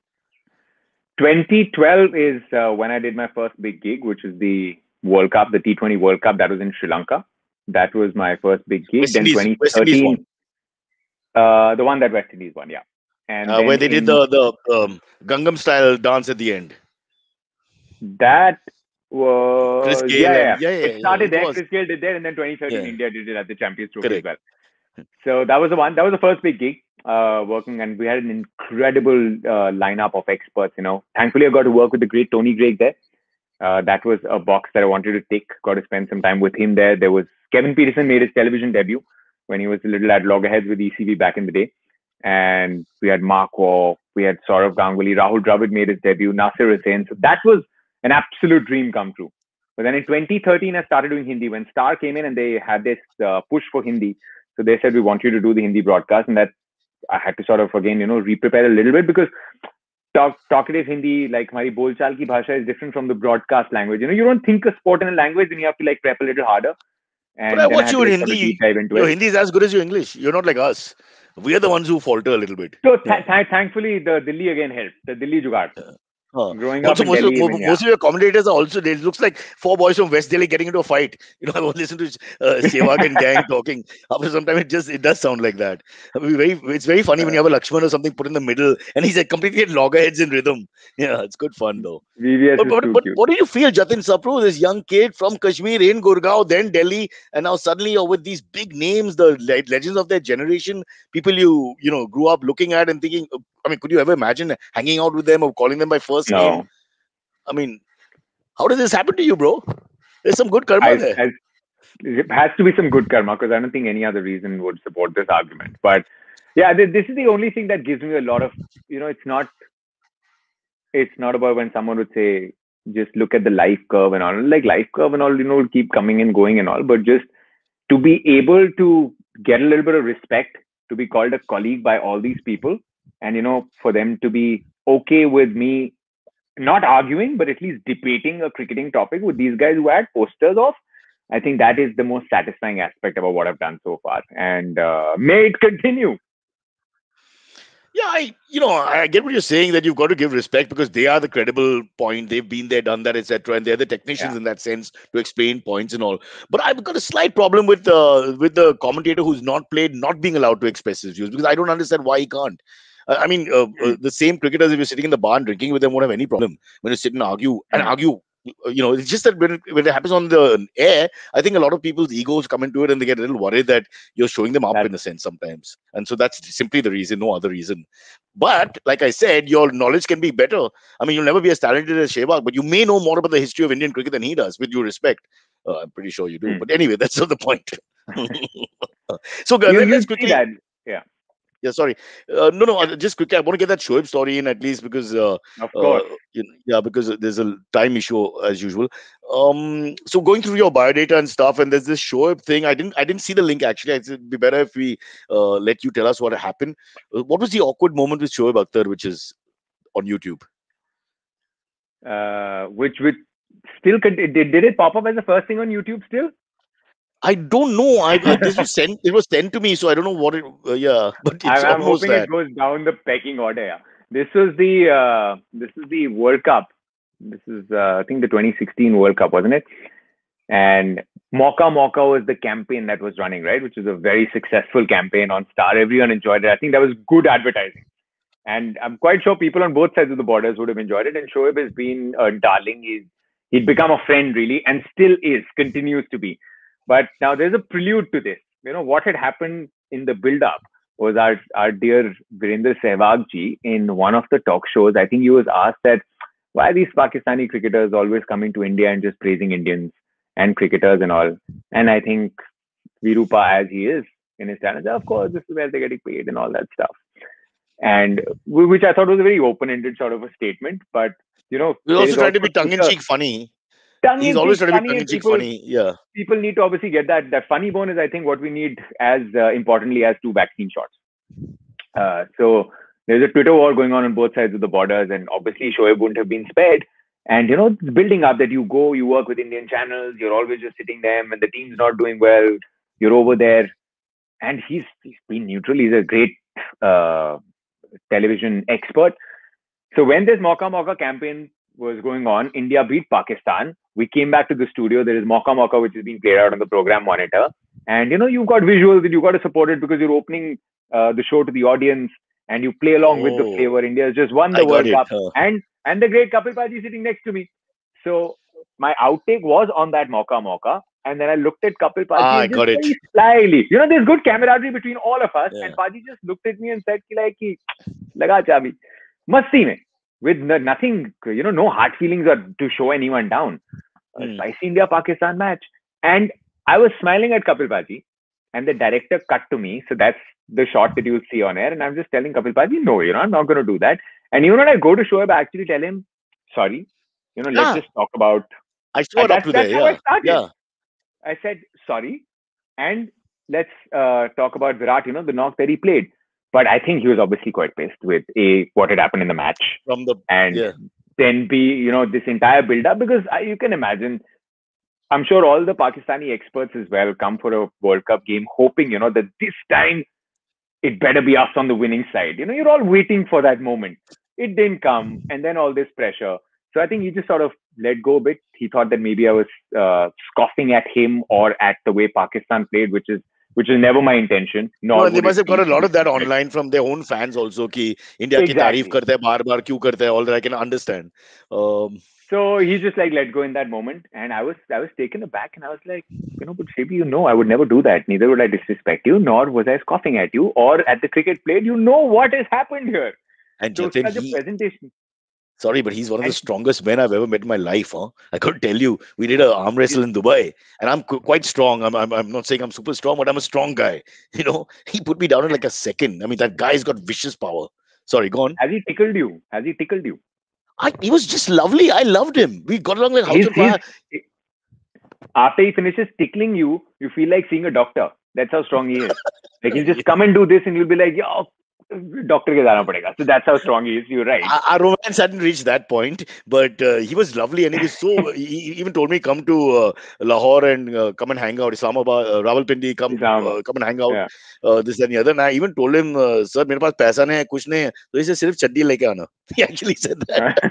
2012 is when I did my first big gig, which is the World Cup, the T20 World Cup. That was in Sri Lanka. That was my first big gig. Then West Indies one, 2013, the one that West Indies won, yeah. And where then they did in the Gangnam style dance at the end. that Chris was, Gale yeah, yeah, and yeah. yeah, yeah, It yeah, started it there. was Chris Gale did there, and then 2013 yeah, India did it at the Champions Trophy as correct. well. So that was the one. That was the first big gig working, and we had an incredible lineup of experts. Thankfully, I got to work with the great Tony Greig there. That was a box that I wanted to tick. Got to spend some time with him there. There was Kevin Peterson made his television debut when he was a little at loggerheads with ECV back in the day, and we had Mark Waugh, we had Saurav Ganguly, Rahul Dravid made his debut, Nasir Hussain. So that was an absolute dream come true. But then in 2013, I started doing Hindi when Star came in and they had this push for Hindi. So they said we want you to do the Hindi broadcast, and that I had to sort of again re-prepare a little bit because talkative Hindi, like हमारी बोलचाल की भाषा is different from the broadcast language. You don't think a sport in a language, then you have to prep a little harder. But I And then I watch had you to in sort of deep Hindi. dive into Your it. Hindi is as good as your English. You're not like us. We are the ones who falter a little bit. So Yeah. thankfully, the Delhi again helped. The Delhi Jugaad. Growing up Also, in Delhi, even most of your commentators are also. It looks like four boys from West Delhi getting into a fight. I won't listen to Sehwag and gang talking. After some time, it does sound like that. It's very funny when you have a Lakshman or something put in the middle, and he's completely at loggerheads in rhythm. Yeah, it's good fun though. VVS But, is but, too but cute. what do you feel, Jatin Sapru, this young kid from Kashmir in Gurgaon, then Delhi, and now suddenly you're with these big names, the legends of their generation, people you grew up looking at and thinking. I mean, could you ever imagine hanging out with them or calling them by first name? No, I mean, how does this happen to you, bro? There's some good karma there. it has to be some good karma because I don't think any other reason would support this argument. But yeah, this is the only thing that gives me a lot of, it's not about when someone would say, just look at the life curve and all. Like life curve and all, will keep coming and going and all. But just to be able to get a little bit of respect, to be called a colleague by all these people, and for them to be okay with me not arguing, but at least debating a cricketing topic with these guys who I had posters of. I think that is the most satisfying aspect about what I've done so far, and may it continue. Yeah, I get what you're saying, that you've got to give respect because they are the credible point. They've been there, done that, etc., and they're the technicians Yeah. in that sense to explain points and all. But I've got a slight problem with the commentator who's not played not being allowed to express his views, because I don't understand why he can't. I mean, Hmm. the same cricketers, if you're sitting in the bar and drinking with them, won't have any problem when you sit and argue and Hmm. argue. It's just that when it happens on the air, I think a lot of people's egos come into it and they get a little worried that you're showing them up That's in a sense sometimes. And so that's simply the reason, no other reason. But like I said, your knowledge can be better. I mean, you'll never be as talented as Shehbag, but you may know more about the history of Indian cricket than he does, with due respect. I'm pretty sure you do. hmm. But anyway, that's not the point. So You let's see quickly. that. Yeah. Yeah, sorry. No. Just quickly, I want to get that Shoaib story in at least because, Of uh, course. yeah, because there's a time issue as usual. So going through your biodata and stuff, and there's this Shoaib thing. I didn't see the link actually. It'd be better if we let you tell us what happened. What was the awkward moment with Shoaib Akhtar, which is on YouTube? Which still did it pop up as the first thing on YouTube still? I don't know. I this was sent. It was sent to me, so I don't know what it. Yeah, but it's I'm almost hoping it that. goes down the pecking order. Yeah. This is the World Cup. This is I think the 2016 World Cup, wasn't it? And Mocha Mocha was the campaign that was running, right? Which is a very successful campaign on Star. Everyone enjoyed it. I think that was good advertising. And I'm quite sure people on both sides of the borders would have enjoyed it. And Shoaib has been a darling. He'd become a friend really, and still is, continues to be. But now there's a prelude to this. What had happened in the build-up was our dear Virender Sehwag ji in one of the talk shows. I think he was asked that why are these Pakistani cricketers always coming to India and just praising Indians and cricketers and all. And I think Virupa, as he is in his talent, of course, this is where they're getting paid and all that stuff. And which I thought was a very open-ended sort of a statement. But We're there also is trying also to be tongue in Twitter, cheek funny. tongue He's in always cheek trying to be funny, tongue and in cheek people funny. Yeah. people need to obviously get that funny bone is I think what we need as importantly as 2 vaccine shots. So there's a Twitter war going on both sides of the borders, and obviously Shoaib wouldn't have been spared. And it's building up that you work with Indian channels, you're always just sitting there, and the team's not doing well, you're over there, and he's been neutral. He's a great uh, television expert. So when this Mocha Mocha campaign was going on, India beat Pakistan. We came back to the studio. There is Mocha Mocha, which is being played out on the program monitor. And you've got visuals and you've got to support it because you're opening the show to the audience and you play along with the Oh, flavor. India has just won the I got World it. Cup. And the great Kapil Paji sitting next to me. So my outtake was on that Mocha Mocha. And then I looked at Kapil Paji I and just got it. very slyly, there's good camaraderie between all of us. And Yeah. Paji just looked at me and said, ki, laga chabi. Masti mein with nothing, no hard feelings or to show anyone down. Hmm. Spicy India Pakistan match. And I was smiling at Kapil Paji, and the director cut to me. So that's the shot that you'll see on air. And I'm just telling Kapil Paji, no, I'm not going to do that. And even when I go to Shoaib, I actually tell him, sorry, let's Yeah. just talk about. I saw it up to there. That's how I Yeah. started. Yeah. I said, sorry, and let's talk about Virat, the knock that he played. But I think he was obviously quite pissed with what had happened in the match, From the and yeah. then this entire build up because you can imagine. I'm sure all the Pakistani experts as well come for a World Cup game, hoping that this time it better be us on the winning side. You're all waiting for that moment. It didn't come, and then all this pressure. So I think he just sort of let go a bit. He thought that maybe I was scoffing at him or at the way Pakistan played, which is never my intention. No, Nor and they would must it have got be a to lot of that disrespect. online from their own fans also. Ki India की तारीफ Exactly. करते हैं बार-बार क्यों करते हैं? All that I can understand. Um, So he just like let go in that moment, and I was taken aback, and I was like, but maybe I would never do that. Neither would I disrespect you, nor was I scoffing at you or at the cricket played. What has happened here. and So Jatin, such a presentation, sorry, but he's one of the and strongest men I've ever met in my life. Huh? I could tell you, we did an arm wrestle in Dubai, and I'm quite strong. I'm not saying I'm super strong, but I'm a strong guy. He put me down in like a second. I mean, that guy's got vicious power. Sorry, go on. has he tickled you? Has he tickled you? He was just lovely. I loved him. We got along like house He's on fire. after he finishes tickling you, you feel like seeing a doctor. That's how strong he is. Like he'll just come and do this, and you'll be like, yo, doctor के जाना पड़ेगा. So that's how strong he is. You're right. Our romance hadn't reached that point, but he was lovely, and he was so. He even told me come to Lahore and come and hang out. Islamabad, Rawalpindi, Islamabad. come and hang out. Yeah. This and the other. And I even told him, sir, मेरे पास पैसा नहीं है, कुछ नहीं है, तो इसे सिर्फ चड्डी लेके आना. He actually said that.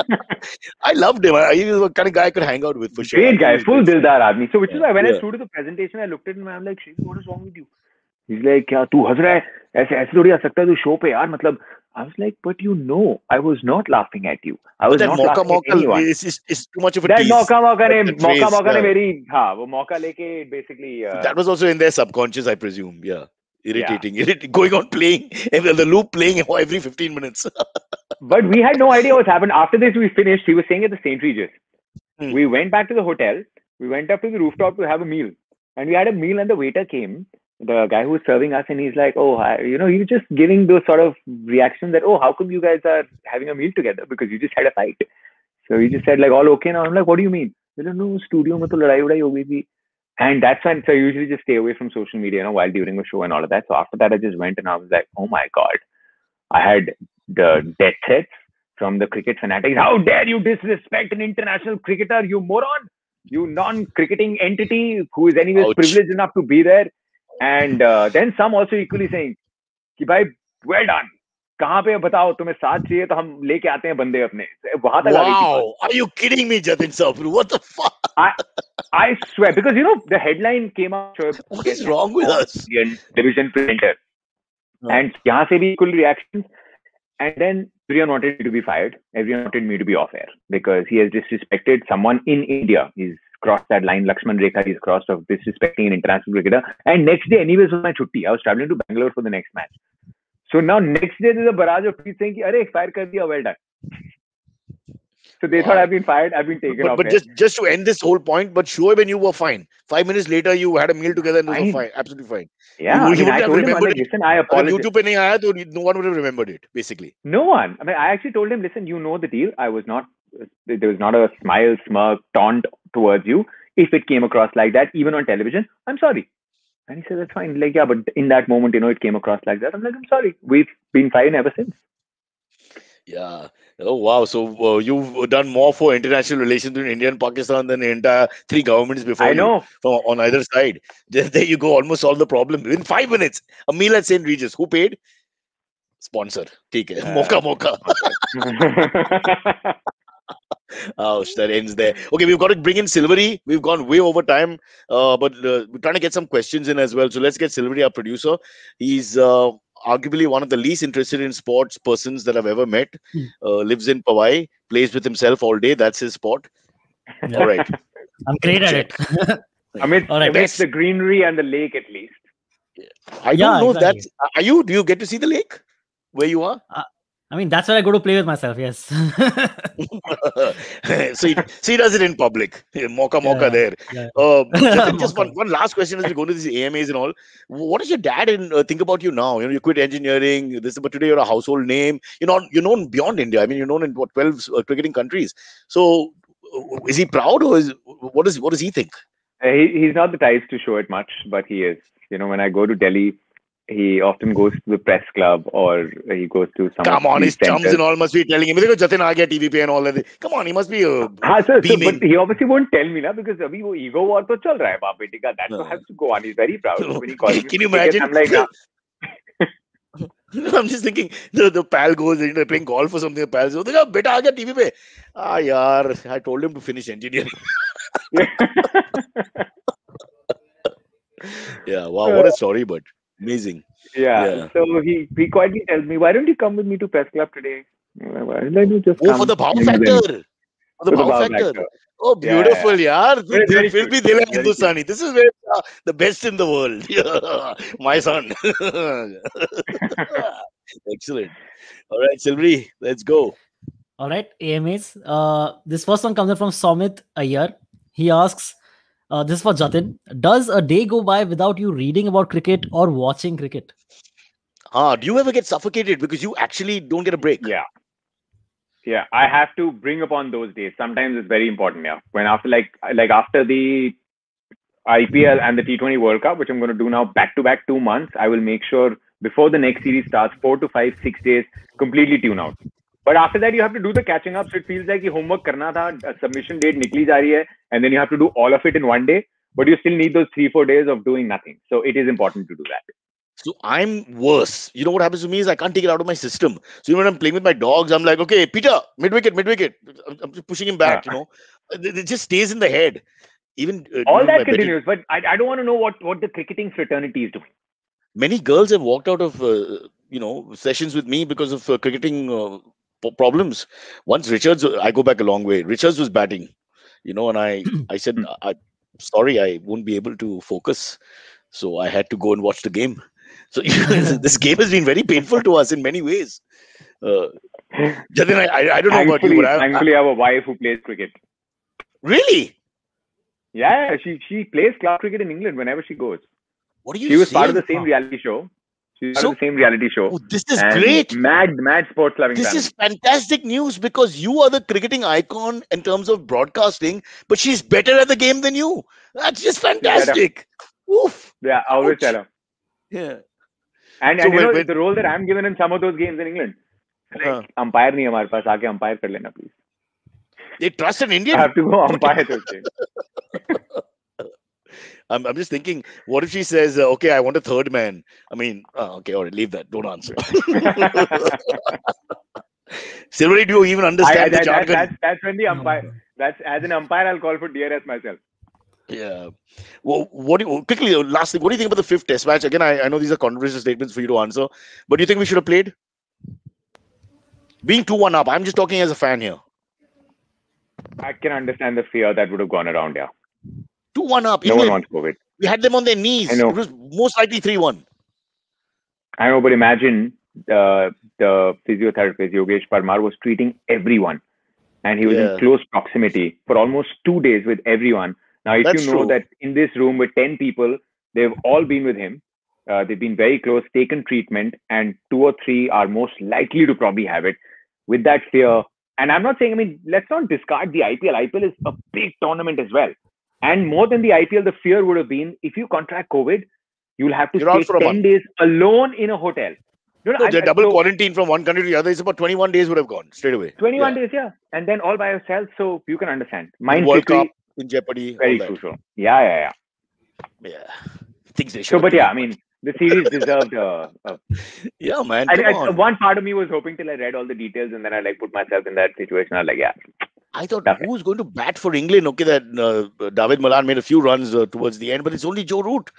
I loved him. He was the kind of guy I could hang out with for sure. Great guy, full dildar aadmi. So which is why when I Yeah. stood to the presentation, I looked at him and I'm like, Shri, what is wrong with you? He's like, क्या तू हंस रहा है? ऐसे ऐसे थोड़ी आ सकता है तू शो पे यार. मतलब I was like, but you know, I was not laughing at you. I But was that not Mauka laughing at anyone. is too much of a That tease. मौका ने That phrase, मौका ने yeah. मेरी हाँ वो मौका लेके basically That was also in their subconscious, I presume. Yeah. Irritating. yeah. Going on playing, the loop playing every 15 minutes. But we had no idea what's happened. After this, we finished. He was staying at the St. Regis. Hmm. We went back to the hotel. We went up to the rooftop to have a meal. And we had a meal and the waiter came, the guy who was serving us, and he's like, oh, he was just giving those sort of reactions that, oh, how come you guys are having a meal together? Because you just had a fight. So he just said like, all okay now. I'm like, what do you mean? He said, no, studio mein to ladai udai ho gayi thi. And that's when, so I usually just stay away from social media, while during the show and all of that. So after that, I just went and I was like, oh my God. I had the death threats from the cricket fanatics. How dare you disrespect an international cricketer, you moron! You non-cricketing entity who is anyways Ouch. privileged enough to be there. And then some also equally saying, कि भाई, well done. कहाँ पे बताओ तुम्हें साथ चाहिए तो हम लेके आते हैं बंदे अपने. वहाँ तक आ गई थी बात. Wow. Are you kidding me, Jatin Sabru? What the fuck? I swear, because the headline came out. What is wrong with us? Television presenter. And यहाँ से भी equal reactions. And then everyone wanted me to be fired. Everyone wanted me to be off air because he has disrespected someone in India. He's crossed that line. Lakshman Rekha, he's crossed of disrespecting an international cricketer. And next day, anyways, was my chutti. I was traveling to Bangalore for the next match. So now next day, there's a barrage of tweets saying, "Arey, fire kar diya, well done." So they thought I've been fired. I've been taken off. But just to end this whole point, but Shoaib and you were fine. 5 minutes later, you had a meal together and those were fine. Absolutely fine. Yeah, you I told him, like, listen, I apologize. YouTube pe nahi aaya, to no one would have remembered it, basically. No one. I mean, I actually told him, listen, you know the deal. I was not, there was not a smile, smirk, taunt towards you. If it came across like that, even on television, I'm sorry. And he said, that's fine. Like, yeah, but in that moment, it came across like that. I'm like, I'm sorry. We've been fine ever since. Yeah. Oh, wow. So you've done more for international relations between India and Pakistan than the entire 3 governments before I know. On either side. There you go. Almost solve the problem. Within 5 minutes, a meal at St. Regis. Who paid? Sponsor. Take it. Mocha. Oh, that ends there. Okay, we've got to bring in Silvery. We've gone way over time, but we're trying to get some questions in as well. So let's get Silvery, our producer. He's arguably one of the least interested in sports persons that I've ever met. Lives in Powai, plays with himself all day. That's his sport. Yeah. All right. I'm great at it. Amidst the greenery and the lake, at least. I don't know that. Are you? Do you get to see the lake where you are? I mean, that's where I go to play with myself. Yes. So he does it in public. Mocha there. Yeah. Just one last question as we go to these AMAs and all. What does your dad think about you now? You quit engineering. But today you're a household name. You're known beyond India. I mean, you're known in 12 cricketing countries. So is he proud, or what does he think? He's not the type to show it much, but he is. When I go to Delhi, he often goes to the press club or he goes to some. Come on, his chums and all must be telling him, Jatin aa gaya TV pe and all that. Come on, he must be but he obviously won't tell me na, because abhi wo ego war to chal raha hai baap beti ka. That has to go on. He's very proud. When he calls Can you imagine? I'm like, I'm just thinking, the pal goes, they're playing golf or something. The pal says, beta aa gaya TV pe. Yaar, I told him to finish engineering. Yeah, wow, what a story, but amazing. Yeah. So he quietly tells me, why don't you come with me to press club today? Why don't you just come? For the Bhav factor. For the Bhav factor. Oh, beautiful, yaar. Hindustani. This is where the best in the world. My son. Excellent. All right, Silvery, let's go. All right, AMAs. This first one comes from Somit Ayyar. He asks, this is for Jatin. Does a day go by without you reading about cricket or watching cricket? Do you ever get suffocated because you actually don't get a break? Yeah. I have to bring upon those days. Sometimes it's very important. Yeah. When after after the IPL and the T20 World Cup, which I'm going to do now back to back 2 months, I will make sure before the next series starts, 4 to 5, 6 days, completely tune out. But after that, you have to do the catching up. So it feels like homework karna tha, a submission date nikli ja rahi hai, and then you have to do all of it in one day. But you still need those 3-4 days of doing nothing. So it is important to do that. So I'm worse. You know what happens to me is I can't take it out of my system. So when I'm playing with my dogs, I'm like, okay, Peter, mid wicket. I'm just pushing him back. Yeah. It just stays in the head. Even all that continues. But I don't want to know what the cricketing fraternity is doing. Many girls have walked out of sessions with me because of cricketing problems. Once Richards, I go back a long way. Richards was batting, and I said, sorry, I won't be able to focus. So I had to go and watch the game. So this game has been very painful to us in many ways. Jatin, I don't know about you, but thankfully I have a wife who plays cricket. Really? Yeah, she plays club cricket in England whenever she goes. What are you She was saying? part of the same reality show. She's part of the same reality show. Oh, this is great. Mad sports loving. This is fantastic news because you are the cricketing icon in terms of broadcasting, but she's better at the game than you. That's just fantastic. Oof. Yeah, I always tell her. Yeah. And so the role that I'm given in some of those games in England, like, umpire nahi hamare paas, aake umpire kar lena please. They trust an Indian. I have to go umpire those games. I'm just thinking, what if she says, okay, I want a third man? I mean, okay, all right, leave that. Don't answer. Silvery, do you even understand the jargon? That's when the umpire. That's as an umpire, I'll call for DRS myself. Yeah. Well, quickly, lastly, what do you think about the fifth test match? Again, I know these are controversial statements for you to answer, but do you think we should have played? Being 2-1 up, I'm just talking as a fan here. I can understand the fear that would have gone around, yeah. 2-1 up. No one wants COVID. We had them on their knees. I know. It was most likely 3-1. I know, but imagine the physiotherapist, Yogesh Parmar, was treating everyone. And he was in close proximity for almost 2 days with everyone. Now, if you know that in this room with 10 people, they've all been with him. They've been very close, taken treatment, and 2 or 3 are most likely to probably have it. With that fear, and I'm not saying, let's not discard the IPL. IPL is a big tournament as well. And more than the IPL, the fear would have been, if you contract COVID, you'll have to stay 10 days alone in a hotel. The double quarantine from one country to the other is about 21 days would have gone straight away. 21 days, yeah. And then all by yourself, so you can understand. World Cup in jeopardy. Very crucial. Yeah. Things they should. So, but yeah, the series deserved yeah, man. One part of me was hoping till I read all the details and then I put myself in that situation. I was like, yeah. I thought, who's going to bat for England? Okay, that David Malan made a few runs towards the end, but it's only Joe Root.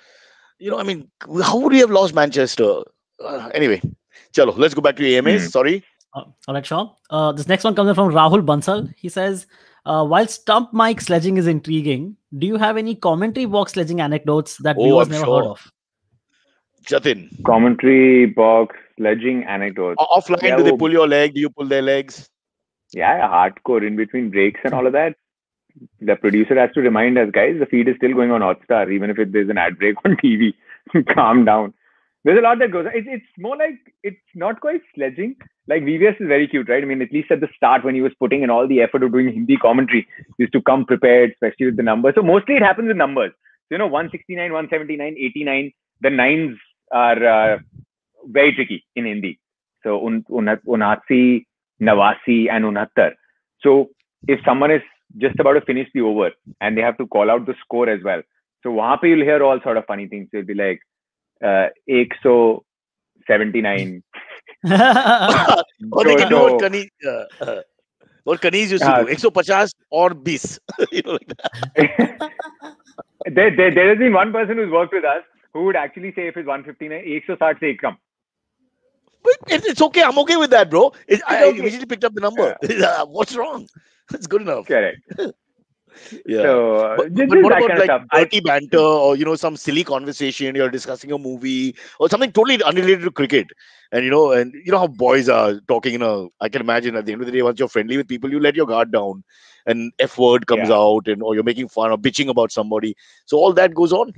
How would we have lost Manchester? Anyway, chalo, let's go back to AMAs. Sorry. All right, Sean. This next one comes in from Rahul Bansal. He says, while stump mic sledging is intriguing, do you have any commentary box sledging anecdotes that viewers never heard of? Jatin. Commentary box sledging anecdotes. Offline, do they pull your leg? Do you pull their legs? Yeah, hardcore in between breaks and all of that. The producer has to remind us, guys, the feed is still going on Hotstar, even if there's an ad break on TV. Calm down. There's a lot that goes. It's more like, it's not quite sledging. Like VVS is very cute, right? At least at the start when he was putting in all the effort of doing Hindi commentary, he used to come prepared, especially with the numbers. So mostly it happens with numbers. So, 169, 179, 89, the nines are very tricky in Hindi. So 79, 90 and 69. So if someone is just about to finish the over and they have to call out the score as well. So wahan pe you'll hear all sort of funny things. It'll be like 179. Or they can do what Kaniz used to do. 150 or 20. Like that. There has been one person who's worked with us who would actually say if it's 159, 160 se ek kam. It's okay. I'm okay with that, bro. I immediately picked up the number. Yeah. What's wrong? It's good enough. Correct. Yeah. So, but what about like dirty banter or some silly conversation? You're discussing a movie or something totally unrelated to cricket, and you know how boys are talking. I can imagine at the end of the day, once you're friendly with people, you let your guard down, and F word comes out, or you're making fun or bitching about somebody. So all that goes on.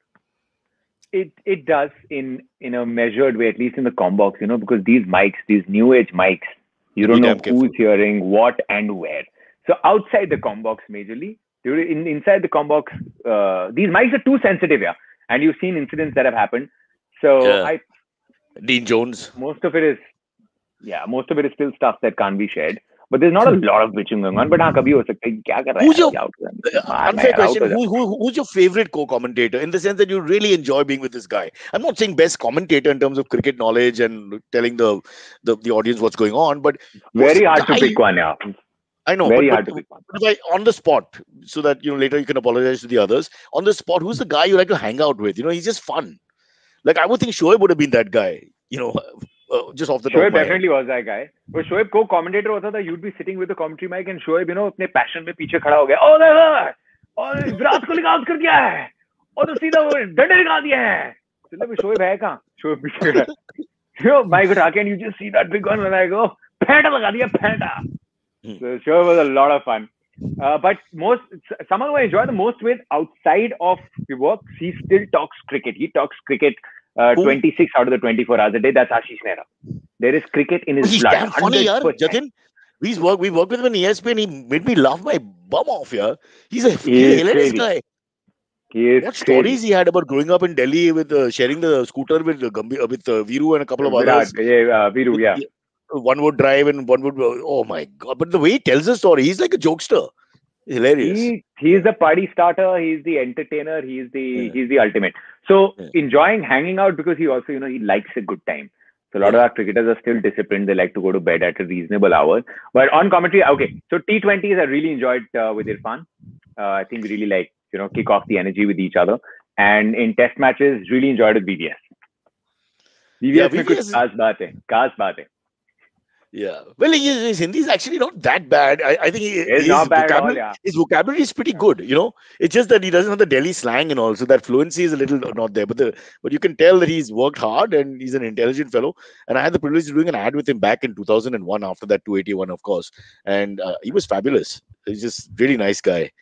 It does in a measured way, at least in the combox, because these mics, these new age mics, you don't know who's hearing what and where. So outside the combox majorly, inside the combox, these mics are too sensitive, and you've seen incidents that have happened. So Dean Jones. Most of it is still stuff that can't be shared. But there's not a lot of bitching going on. But हाँ कभी हो सकता है क्या कर रहा है Who's your यार, out हो जा, मारना unfair यार, out question? हो जा. Who's your favorite co-commentator in the sense that you really enjoy being with this guy? I'm not saying best commentator in terms of cricket knowledge and telling the audience what's going on, but who's Very the hard to guy? pick one, yeah. I know, Very but hard to pick one. if I on the spot, so that later you can apologize to the others. On the spot, who's the guy you like to hang out with? He's just fun. Like I would think Shoaib would have been that guy. Just off the top Shoaib of my head. definitely was that guy. But Shoaib co-commentator होता था. You'd be sitting with the commentary mic and Shoaib, अपने passion में पीछे खड़ा हो गया. Oh देखो, और विराट कोहली का आउट कर दिया है. और तो सीधा वो डंडे निकाल दिया है. मतलब Shoaib है कहाँ? Shoaib पीछे खड़ा. Mic उठा के and you just see that big one and I go, फेंटा लगा दिया फेंटा. So Shoaib was a lot of fun. But someone who I enjoy the most with outside of the work, he still talks cricket. He talks cricket 26 out of the 24 hours a day. That's Ashish Nehra. There is cricket in his He's blood. damn funny, yaar. 100%. Jatin, we worked with him in ESPN. He made me laugh my bum off, yeah. He's a He is hilarious crazy. guy. He is What crazy. stories he had about growing up in Delhi with sharing the scooter with Viru and a couple of others. Viru, yeah. One would drive and one would. Oh my god! But the way he tells the story, he's like a jokester. He's hilarious. He's the party starter. He's the entertainer. He's the ultimate. So enjoying hanging out because he also he likes a good time. So a lot of our cricketers are still disciplined. They like to go to bed at a reasonable hour. But on commentary, okay. So T20s I really enjoyed with Irfan. I think we really kick off the energy with each other. And in test matches, really enjoyed with BVS. BVS में कुछ खास बात है. Yeah. Well, his Hindi is actually not that bad. I think it's not bad at all, yeah. His vocabulary is pretty good, It's just that he doesn't have the Delhi slang and all. So that fluency is a little not there. But you can tell that he's worked hard and he's an intelligent fellow. And I had the privilege of doing an ad with him back in 2001 after that 281, of course. And he was fabulous. He's just really nice guy.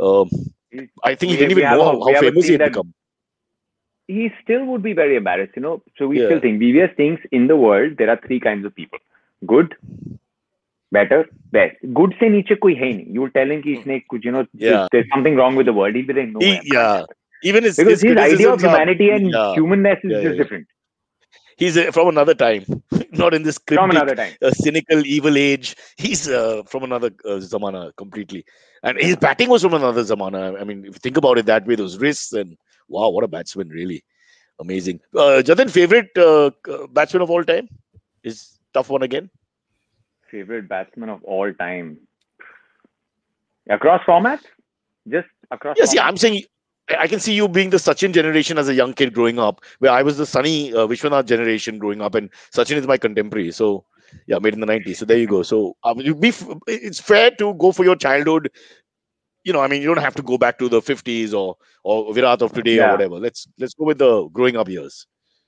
I think he didn't even know how famous he had become. He still would be very embarrassed, So we still think BVS thinks in the world there are three kinds of people. Good, better, best. Good se niche koi hai nahi. You will tell him ki isne kuch, there's something wrong with the world. He'll be like, no. Even his idea of humanity and humanness is just different. He's from another time, not in this cryptic, cynical, evil age. He's from another zamana completely. And his batting was from another zamana. I mean, if you think about it that way, those wrists and wow, what a batsman, really. Amazing. Jatin, favorite batsman of all time? Is tough one again. Favorite batsman of all time. Across formats? Just across Yes, formats? Yeah, I'm saying I can see you being the Sachin generation as a young kid growing up, where I was the Sunny Vishwanath generation growing up, and Sachin is my contemporary. So, made in the 90s. So there you go. So it's fair to go for your childhood. You don't have to go back to the 50s or Virat of today or whatever. Let's go with the growing up years.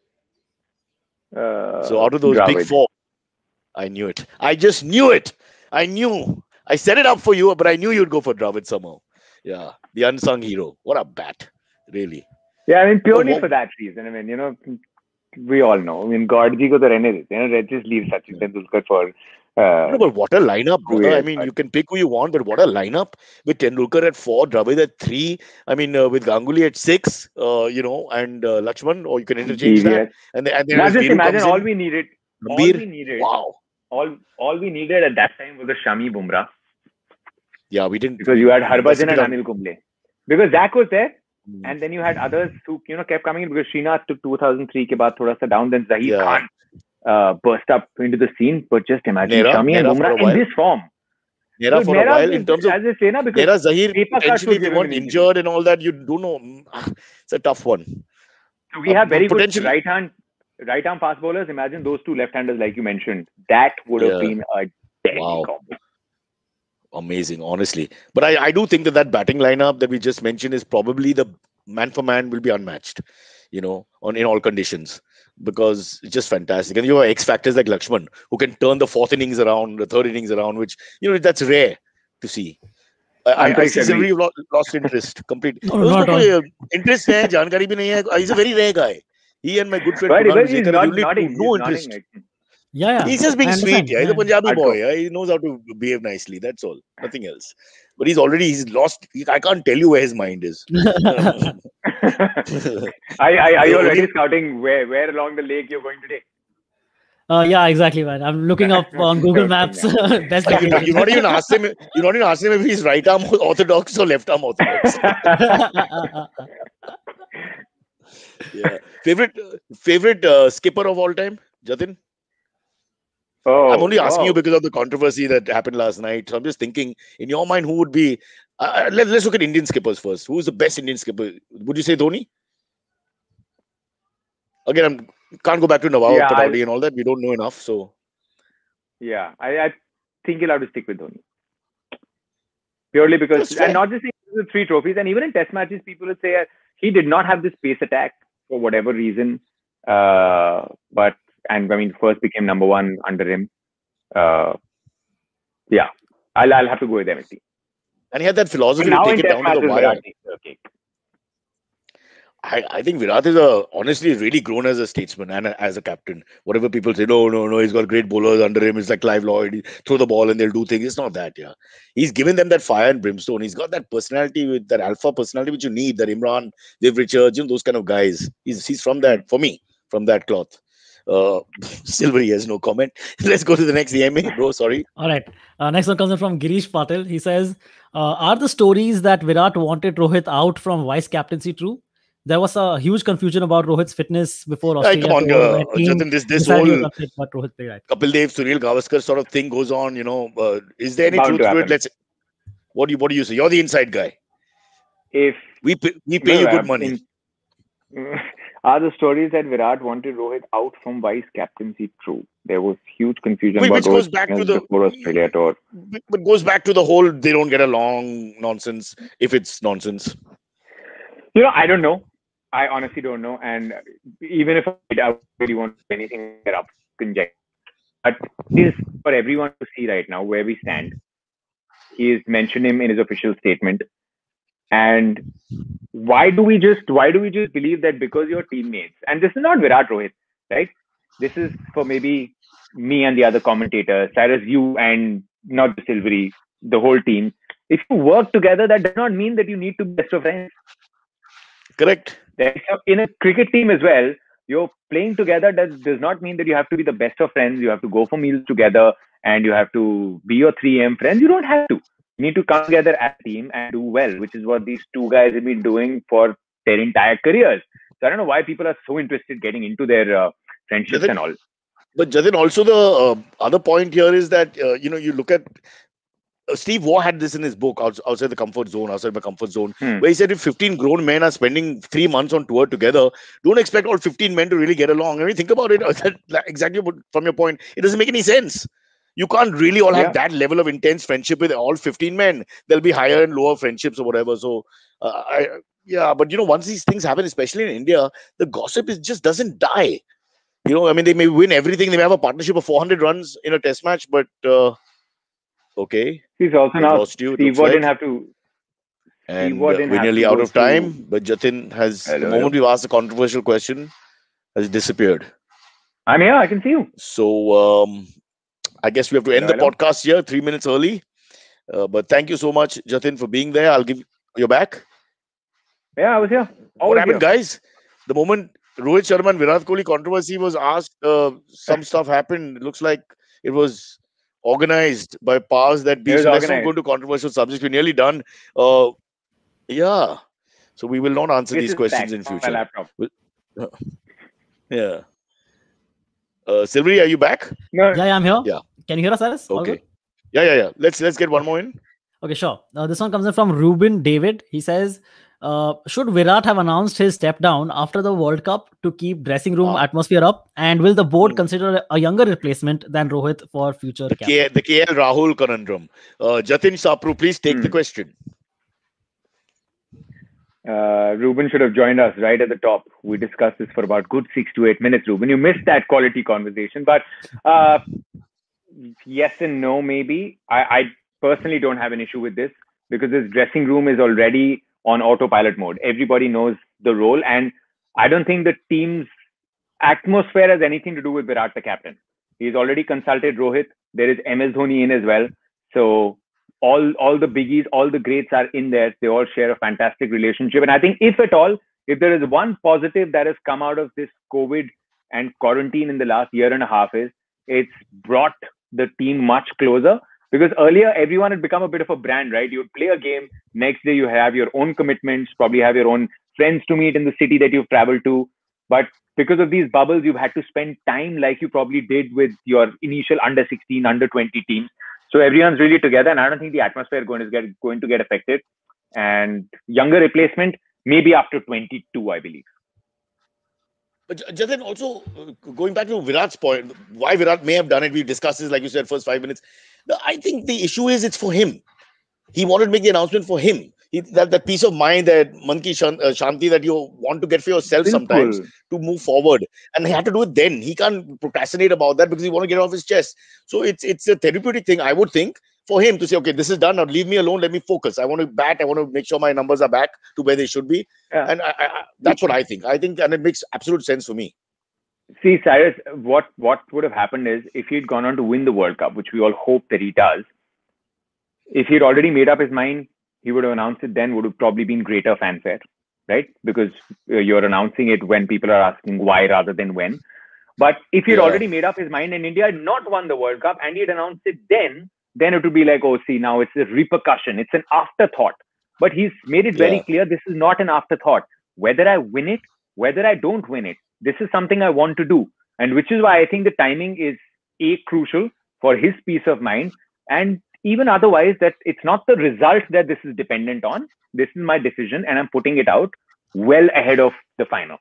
So out of those big four, I knew it. I just knew it. I knew. I set it up for you, but I knew you'd go for Dravid somehow. Yeah, the unsung hero. What a bat, really. Yeah, I mean, purely for that reason. I mean, we all know. I mean, Godji ko to rehne dete. Let's just leave Sachin Tendulkar for. But what a lineup, brother. I mean, you can pick who you want, but what a lineup with Tendulkar at 4, Dravid at 3. I mean, with Ganguly at 6, and Lakshman, or you can interchange that. And then now just imagine all we needed. Wow. All we needed at that time was a Shami Bumrah. Yeah, we didn't. Because you had Harbhajan and Anil Kumble. Because Zach was there. And then you had others who, kept coming in because Srinath took 2003 ke baad thoda sa down. Then Zaheer Khan burst up into the scene. But just imagine Shami and Bumrah in this form. Nehra for a while in terms of as I say, na, because Nehra, Zaheer, potentially they weren't injured and all that. You don't know. It's a tough one. So we have very good right arm fast bowlers. Imagine those two left-handers like you mentioned. That would have been a deadly combo. Amazing, honestly. But I do think that batting lineup that we just mentioned is probably the man for man will be unmatched, in all conditions, because it's just fantastic. And you have X factors like Lakshman who can turn the 4th innings around, the 3rd innings around, which that's rare to see. I see somebody lost interest completely. Interest hai, jankari bhi nahi hai. He's a very rare guy. He and my good friend no interest. Yeah. He's just being sweet. He's a Punjabi boy. He knows how to behave nicely. That's all. Nothing else. But he's lost. I can't tell you where his mind is. Are you already scouting where along the lake you're going today? Yeah, exactly, man. I'm looking up on Google Maps. Best location. You not even asked him. You not even asked him if he's right arm orthodox or left arm orthodox. Yeah. Favorite skipper of all time, Jatin? I'm Oh, only asking you wow. because of the controversy that happened last night. So I'm just thinking, in your mind, who would be? Let's look at Indian skippers first. Who's the best Indian skipper? Would you say Dhoni? Again, can't go back to Nawab Yeah, Patowdy and all that. We don't know enough. So I think you'll have to stick with Dhoni purely because, that's and fair. not just the 3 trophies, and even in Test matches, people would say he did not have this pace attack for whatever reason. But and I mean, first became number one under him. Yeah, I'll have to go with MSC. And he had that But philosophy to now take in it Test down to the matches, wire. Virat takes the cake. I think Virat is honestly really grown as a statesman and as a captain. Whatever people say, no, he's got great bowlers under him. It's like Clive Lloyd. He throw the ball and they'll do things. It's not that, yeah. He's given them that fire and brimstone. He's got that personality with that alpha personality which you need. That Imran, Viv Richards, those kind of guys. He's from that, for me, from that cloth. Silvery has no comment. Let's go to the next EMA, bro. Sorry. All right. Next one comes in from Girish Patil. He says, "Are the stories that Virat wanted Rohit out from vice captaincy true? There was a huge confusion about Rohit's fitness before Hey, come Australia on, tour, where team Jatin. This decided he was whole unfit, but Rohit played right." Kapil Dev, Sunil Gavaskar sort of thing goes on. Is there any Bound truth to to it? happen. Let's. What do you say? You're the inside guy. If We pay you good money. Are the stories that Virat wanted Rohit out from vice captaincy true? There was huge confusion about Which goes Rohit's back to fitness the before Australia tour. but goes back to the whole they don't get along nonsense. If it's nonsense, I don't know. I honestly don't know. And even if I did, I wouldn't really want to do anything there up conjecture. But it is for everyone to see right now where we stand. He has mentioned him in his official statement. And why do we just believe that because you're teammates? And this is not Virat Rohit, right? This is for maybe me and the other commentators, Cyrus, you and not the Silvery, the whole team. If you work together, that does not mean that you need to be best of friends. correct? In a cricket team as well, you're playing together. That does not mean that you have to be the best of friends. You have to go for meals together and you have to be your 3M friends. You don't have to. You need to come together as a team and do well, which is what these two guys have been doing for their entire careers. So I don't know why people are so interested getting into their friendships and all. But Jatin, also the other point here is that you look at Steve Waugh had this in his book, outside the comfort zone, outside my comfort zone, where he said if 15 grown men are spending 3 months on tour together, don't expect all 15 men to really get along. I mean, think about it. Exactly from your point, it doesn't make any sense. You can't really all have that level of intense friendship with all 15 men. There'll be higher and lower friendships or whatever. So, but once these things happen, especially in India, the gossip just doesn't die. I mean, they may win everything. They may have a partnership of 400 runs in a test match, but okay. He's also They've now lost you. Steve Waugh didn't have to. And we're nearly out of time. But Jatin has, the moment we've asked a controversial question, has disappeared. I'm here. I can see you. So I guess we have to end the podcast here 3 minutes early. But thank you so much, Jatin, for being there. You're back. Yeah, I was here. What happened, guys? The moment Rohit Sharma and Virat Kohli controversy was asked, some stuff happened. It looks like it was organized by powers that be. So let's not go to controversial subjects. We're nearly done. Yeah. So we will not answer these questions in future. Yeah. Silvery, are you back? No. Yeah, I'm here. Yeah. Can you hear us, Cyrus? Okay. Yeah. Let's get one more in. Okay, sure. This one comes in from Ruben David. He says, should Virat have announced his step down after the World Cup to keep dressing room atmosphere up? And will the board consider a younger replacement than Rohit for future captain? The KL Rahul conundrum. Jatin Sapru, please take the question. Ruben should have joined us right at the top. We discussed this for about good 6 to 8 minutes, Ruben. You missed that quality conversation. But yes and no, maybe. I personally don't have an issue with this because this dressing room is already on autopilot mode. Everybody knows the role. And I don't think the team's atmosphere has anything to do with Virat, the captain. He's already consulted Rohit. There is MS Dhoni in as well. So all the biggies, all the greats are in there. They all share a fantastic relationship. And I think if at all, if there is one positive that has come out of this COVID and quarantine in the last year and a half is It's brought the team much closer, because earlier everyone had become a bit of a brand, right? You'd play a game, next day you have your own commitments, probably have your own friends to meet in the city that you've traveled to. But because of these bubbles, you've had to spend time like you probably did with your initial under 16, under 20 teams. So everyone's really together, and I don't think the atmosphere going to get affected. And younger replacement maybe after 22, I believe. But Jatin, also going back to Virat's point, why Virat may have done it, we discussed this, like you said, first 5 minutes. I think the issue is it's for him. He wanted to make the announcement for him. That peace of mind, that man ki shanti that you want to get for yourself sometimes to move forward. And he had to do it then. He can't procrastinate about that because he want to get it off his chest. So it's a therapeutic thing, I would think, for him to say, okay, this is done. Now leave me alone. Let me focus. I want to bat. I want to make sure my numbers are back to where they should be. Yeah. And that's what I think. And it makes absolute sense for me. See, Cyrus, what would have happened is if he'd gone on to win the World Cup, which we all hope that he does, if he'd already made up his mind, he would have announced it then, would have probably been greater fanfare, right? Because you're announcing it when people are asking why rather than when. But if he'd already made up his mind and India had not won the World Cup and he'd announced it then it would be like, oh, see, now it's a repercussion. It's an afterthought. But he's made it very clear this is not an afterthought. Whether I win it, whether I don't win it, this is something I want to do. And which is why I think the timing is crucial for his peace of mind. And even otherwise, that it's not the result that this is dependent on. This is my decision and I'm putting it out well ahead of the final.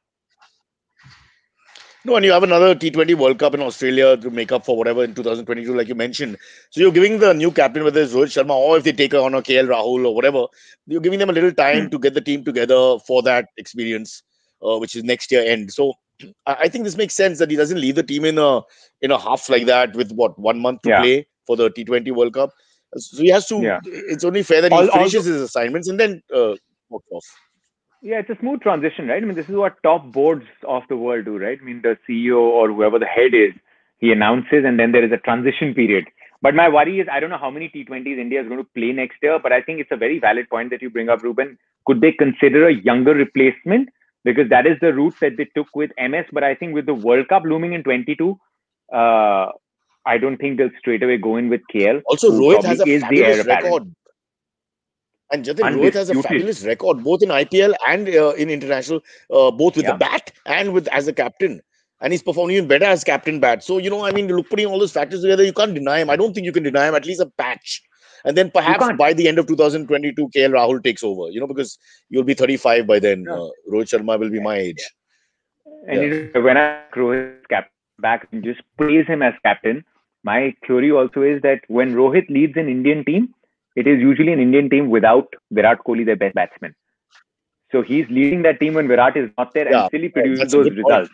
No, and you have another T20 World Cup in Australia to make up for whatever in 2022, like you mentioned. So you're giving the new captain, whether it's Rohit Sharma or if they take on a KL Rahul or whatever, you're giving them a little time to get the team together for that experience, which is next year end. So I think this makes sense that he doesn't leave the team in a half like that with 1 month to play for the T20 World Cup. So he has to. It's only fair that he finishes his assignments and then walks off. Yeah, it's a smooth transition, right? I mean, this is what top boards of the world do, right? I mean, the CEO or whoever the head is, he announces and then there is a transition period. But my worry is, I don't know how many T20s India is going to play next year, but I think it's a very valid point that you bring up, Ruben. Could they consider a younger replacement? Because that is the route that they took with MS. But I think with the World Cup looming in 22, I don't think they'll straight away go in with KL. Also, Rohit has a fabulous record. And Jatin, Rohit has a fabulous record, both in IPL and in international, both with the bat and as a captain. And he's performing even better as captain bat. So, I mean, putting all those factors together, you can't deny him. I don't think you can deny him, at least a patch. And then perhaps by the end of 2022, KL Rahul takes over, because you'll be 35 by then. Rohit Sharma will be my age. And when I Rohit captain back and just praise him as captain, my theory also is that when Rohit leads an Indian team, it is usually an Indian team without Virat Kohli, their best batsman. So he's leading that team when Virat is not there and still he produces those results.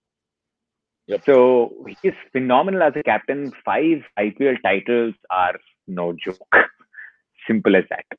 Yep. So he is phenomenal as a captain. 5 IPL titles are no joke. Simple as that.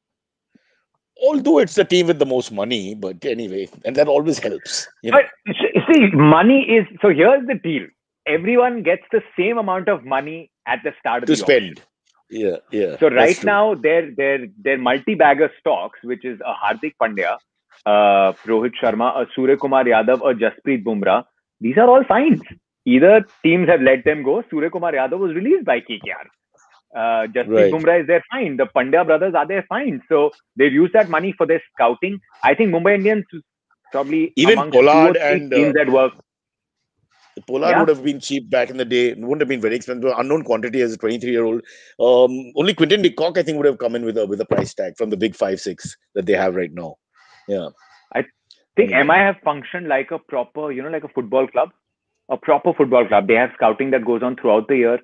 Although it's the team with the most money, but anyway, and that always helps. But see, money is, so here's the deal. Everyone gets the same amount of money at the start of the spend. Auction. Yeah. So right now, their multi-bagger stocks, which is a Hardik Pandya, Rohit Sharma, a Surya Kumar Yadav, a Jasprit Bumrah, these are all fines. Either teams have let them go. Surya Kumar Yadav was released by KKR. Jasprit Bumrah is their fine. The Pandya brothers are their fine. So they've used that money for their scouting. I think Mumbai Indians probably even Pollard and teams that work. Pollard would have been cheap back in the day. It wouldn't have been very expensive. Unknown quantity as a 23-year-old. Only Quinton de Kock, I think, would have come in with a price tag from the big 5-6 that they have right now. Yeah. I think MI have functioned like a proper, like a football club. A proper football club. They have scouting that goes on throughout the year.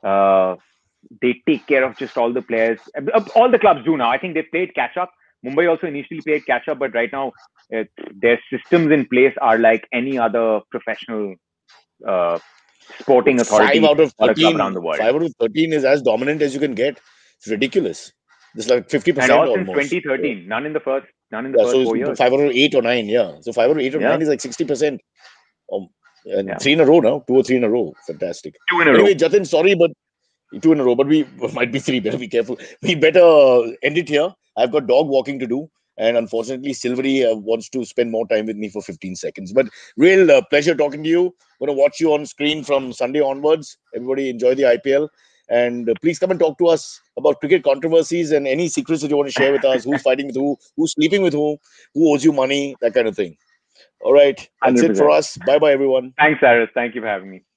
They take care of just all the players. All the clubs do now. I think they played catch-up. Mumbai also initially played catch-up, but right now their systems in place are like any other professional sporting authority 5 out of 13 around the world. 5 out of 13 is as dominant as you can get. It's ridiculous. It's like 50% and all almost. Since 2013. None in the first 4 years. 5 out of 8 or 9, So 5 out of 8 or 9 is like 60%. And 3 in a row now. 2 or 3 in a row. Fantastic. 2 in a row. Anyway, Jatin, sorry, but 2 in a row. But we might be 3. Better be careful. We better end it here. I've got dog walking to do. And unfortunately, Silvery wants to spend more time with me for 15 seconds. But real pleasure talking to you. Going to watch you on screen from Sunday onwards. Everybody enjoy the IPL. And please come and talk to us about cricket controversies and any secrets that you want to share with us. Who's fighting with who's sleeping with who owes you money, that kind of thing. All right. That's it for 100%. us. Bye-bye, everyone. Thanks, Cyrus. Thank you for having me.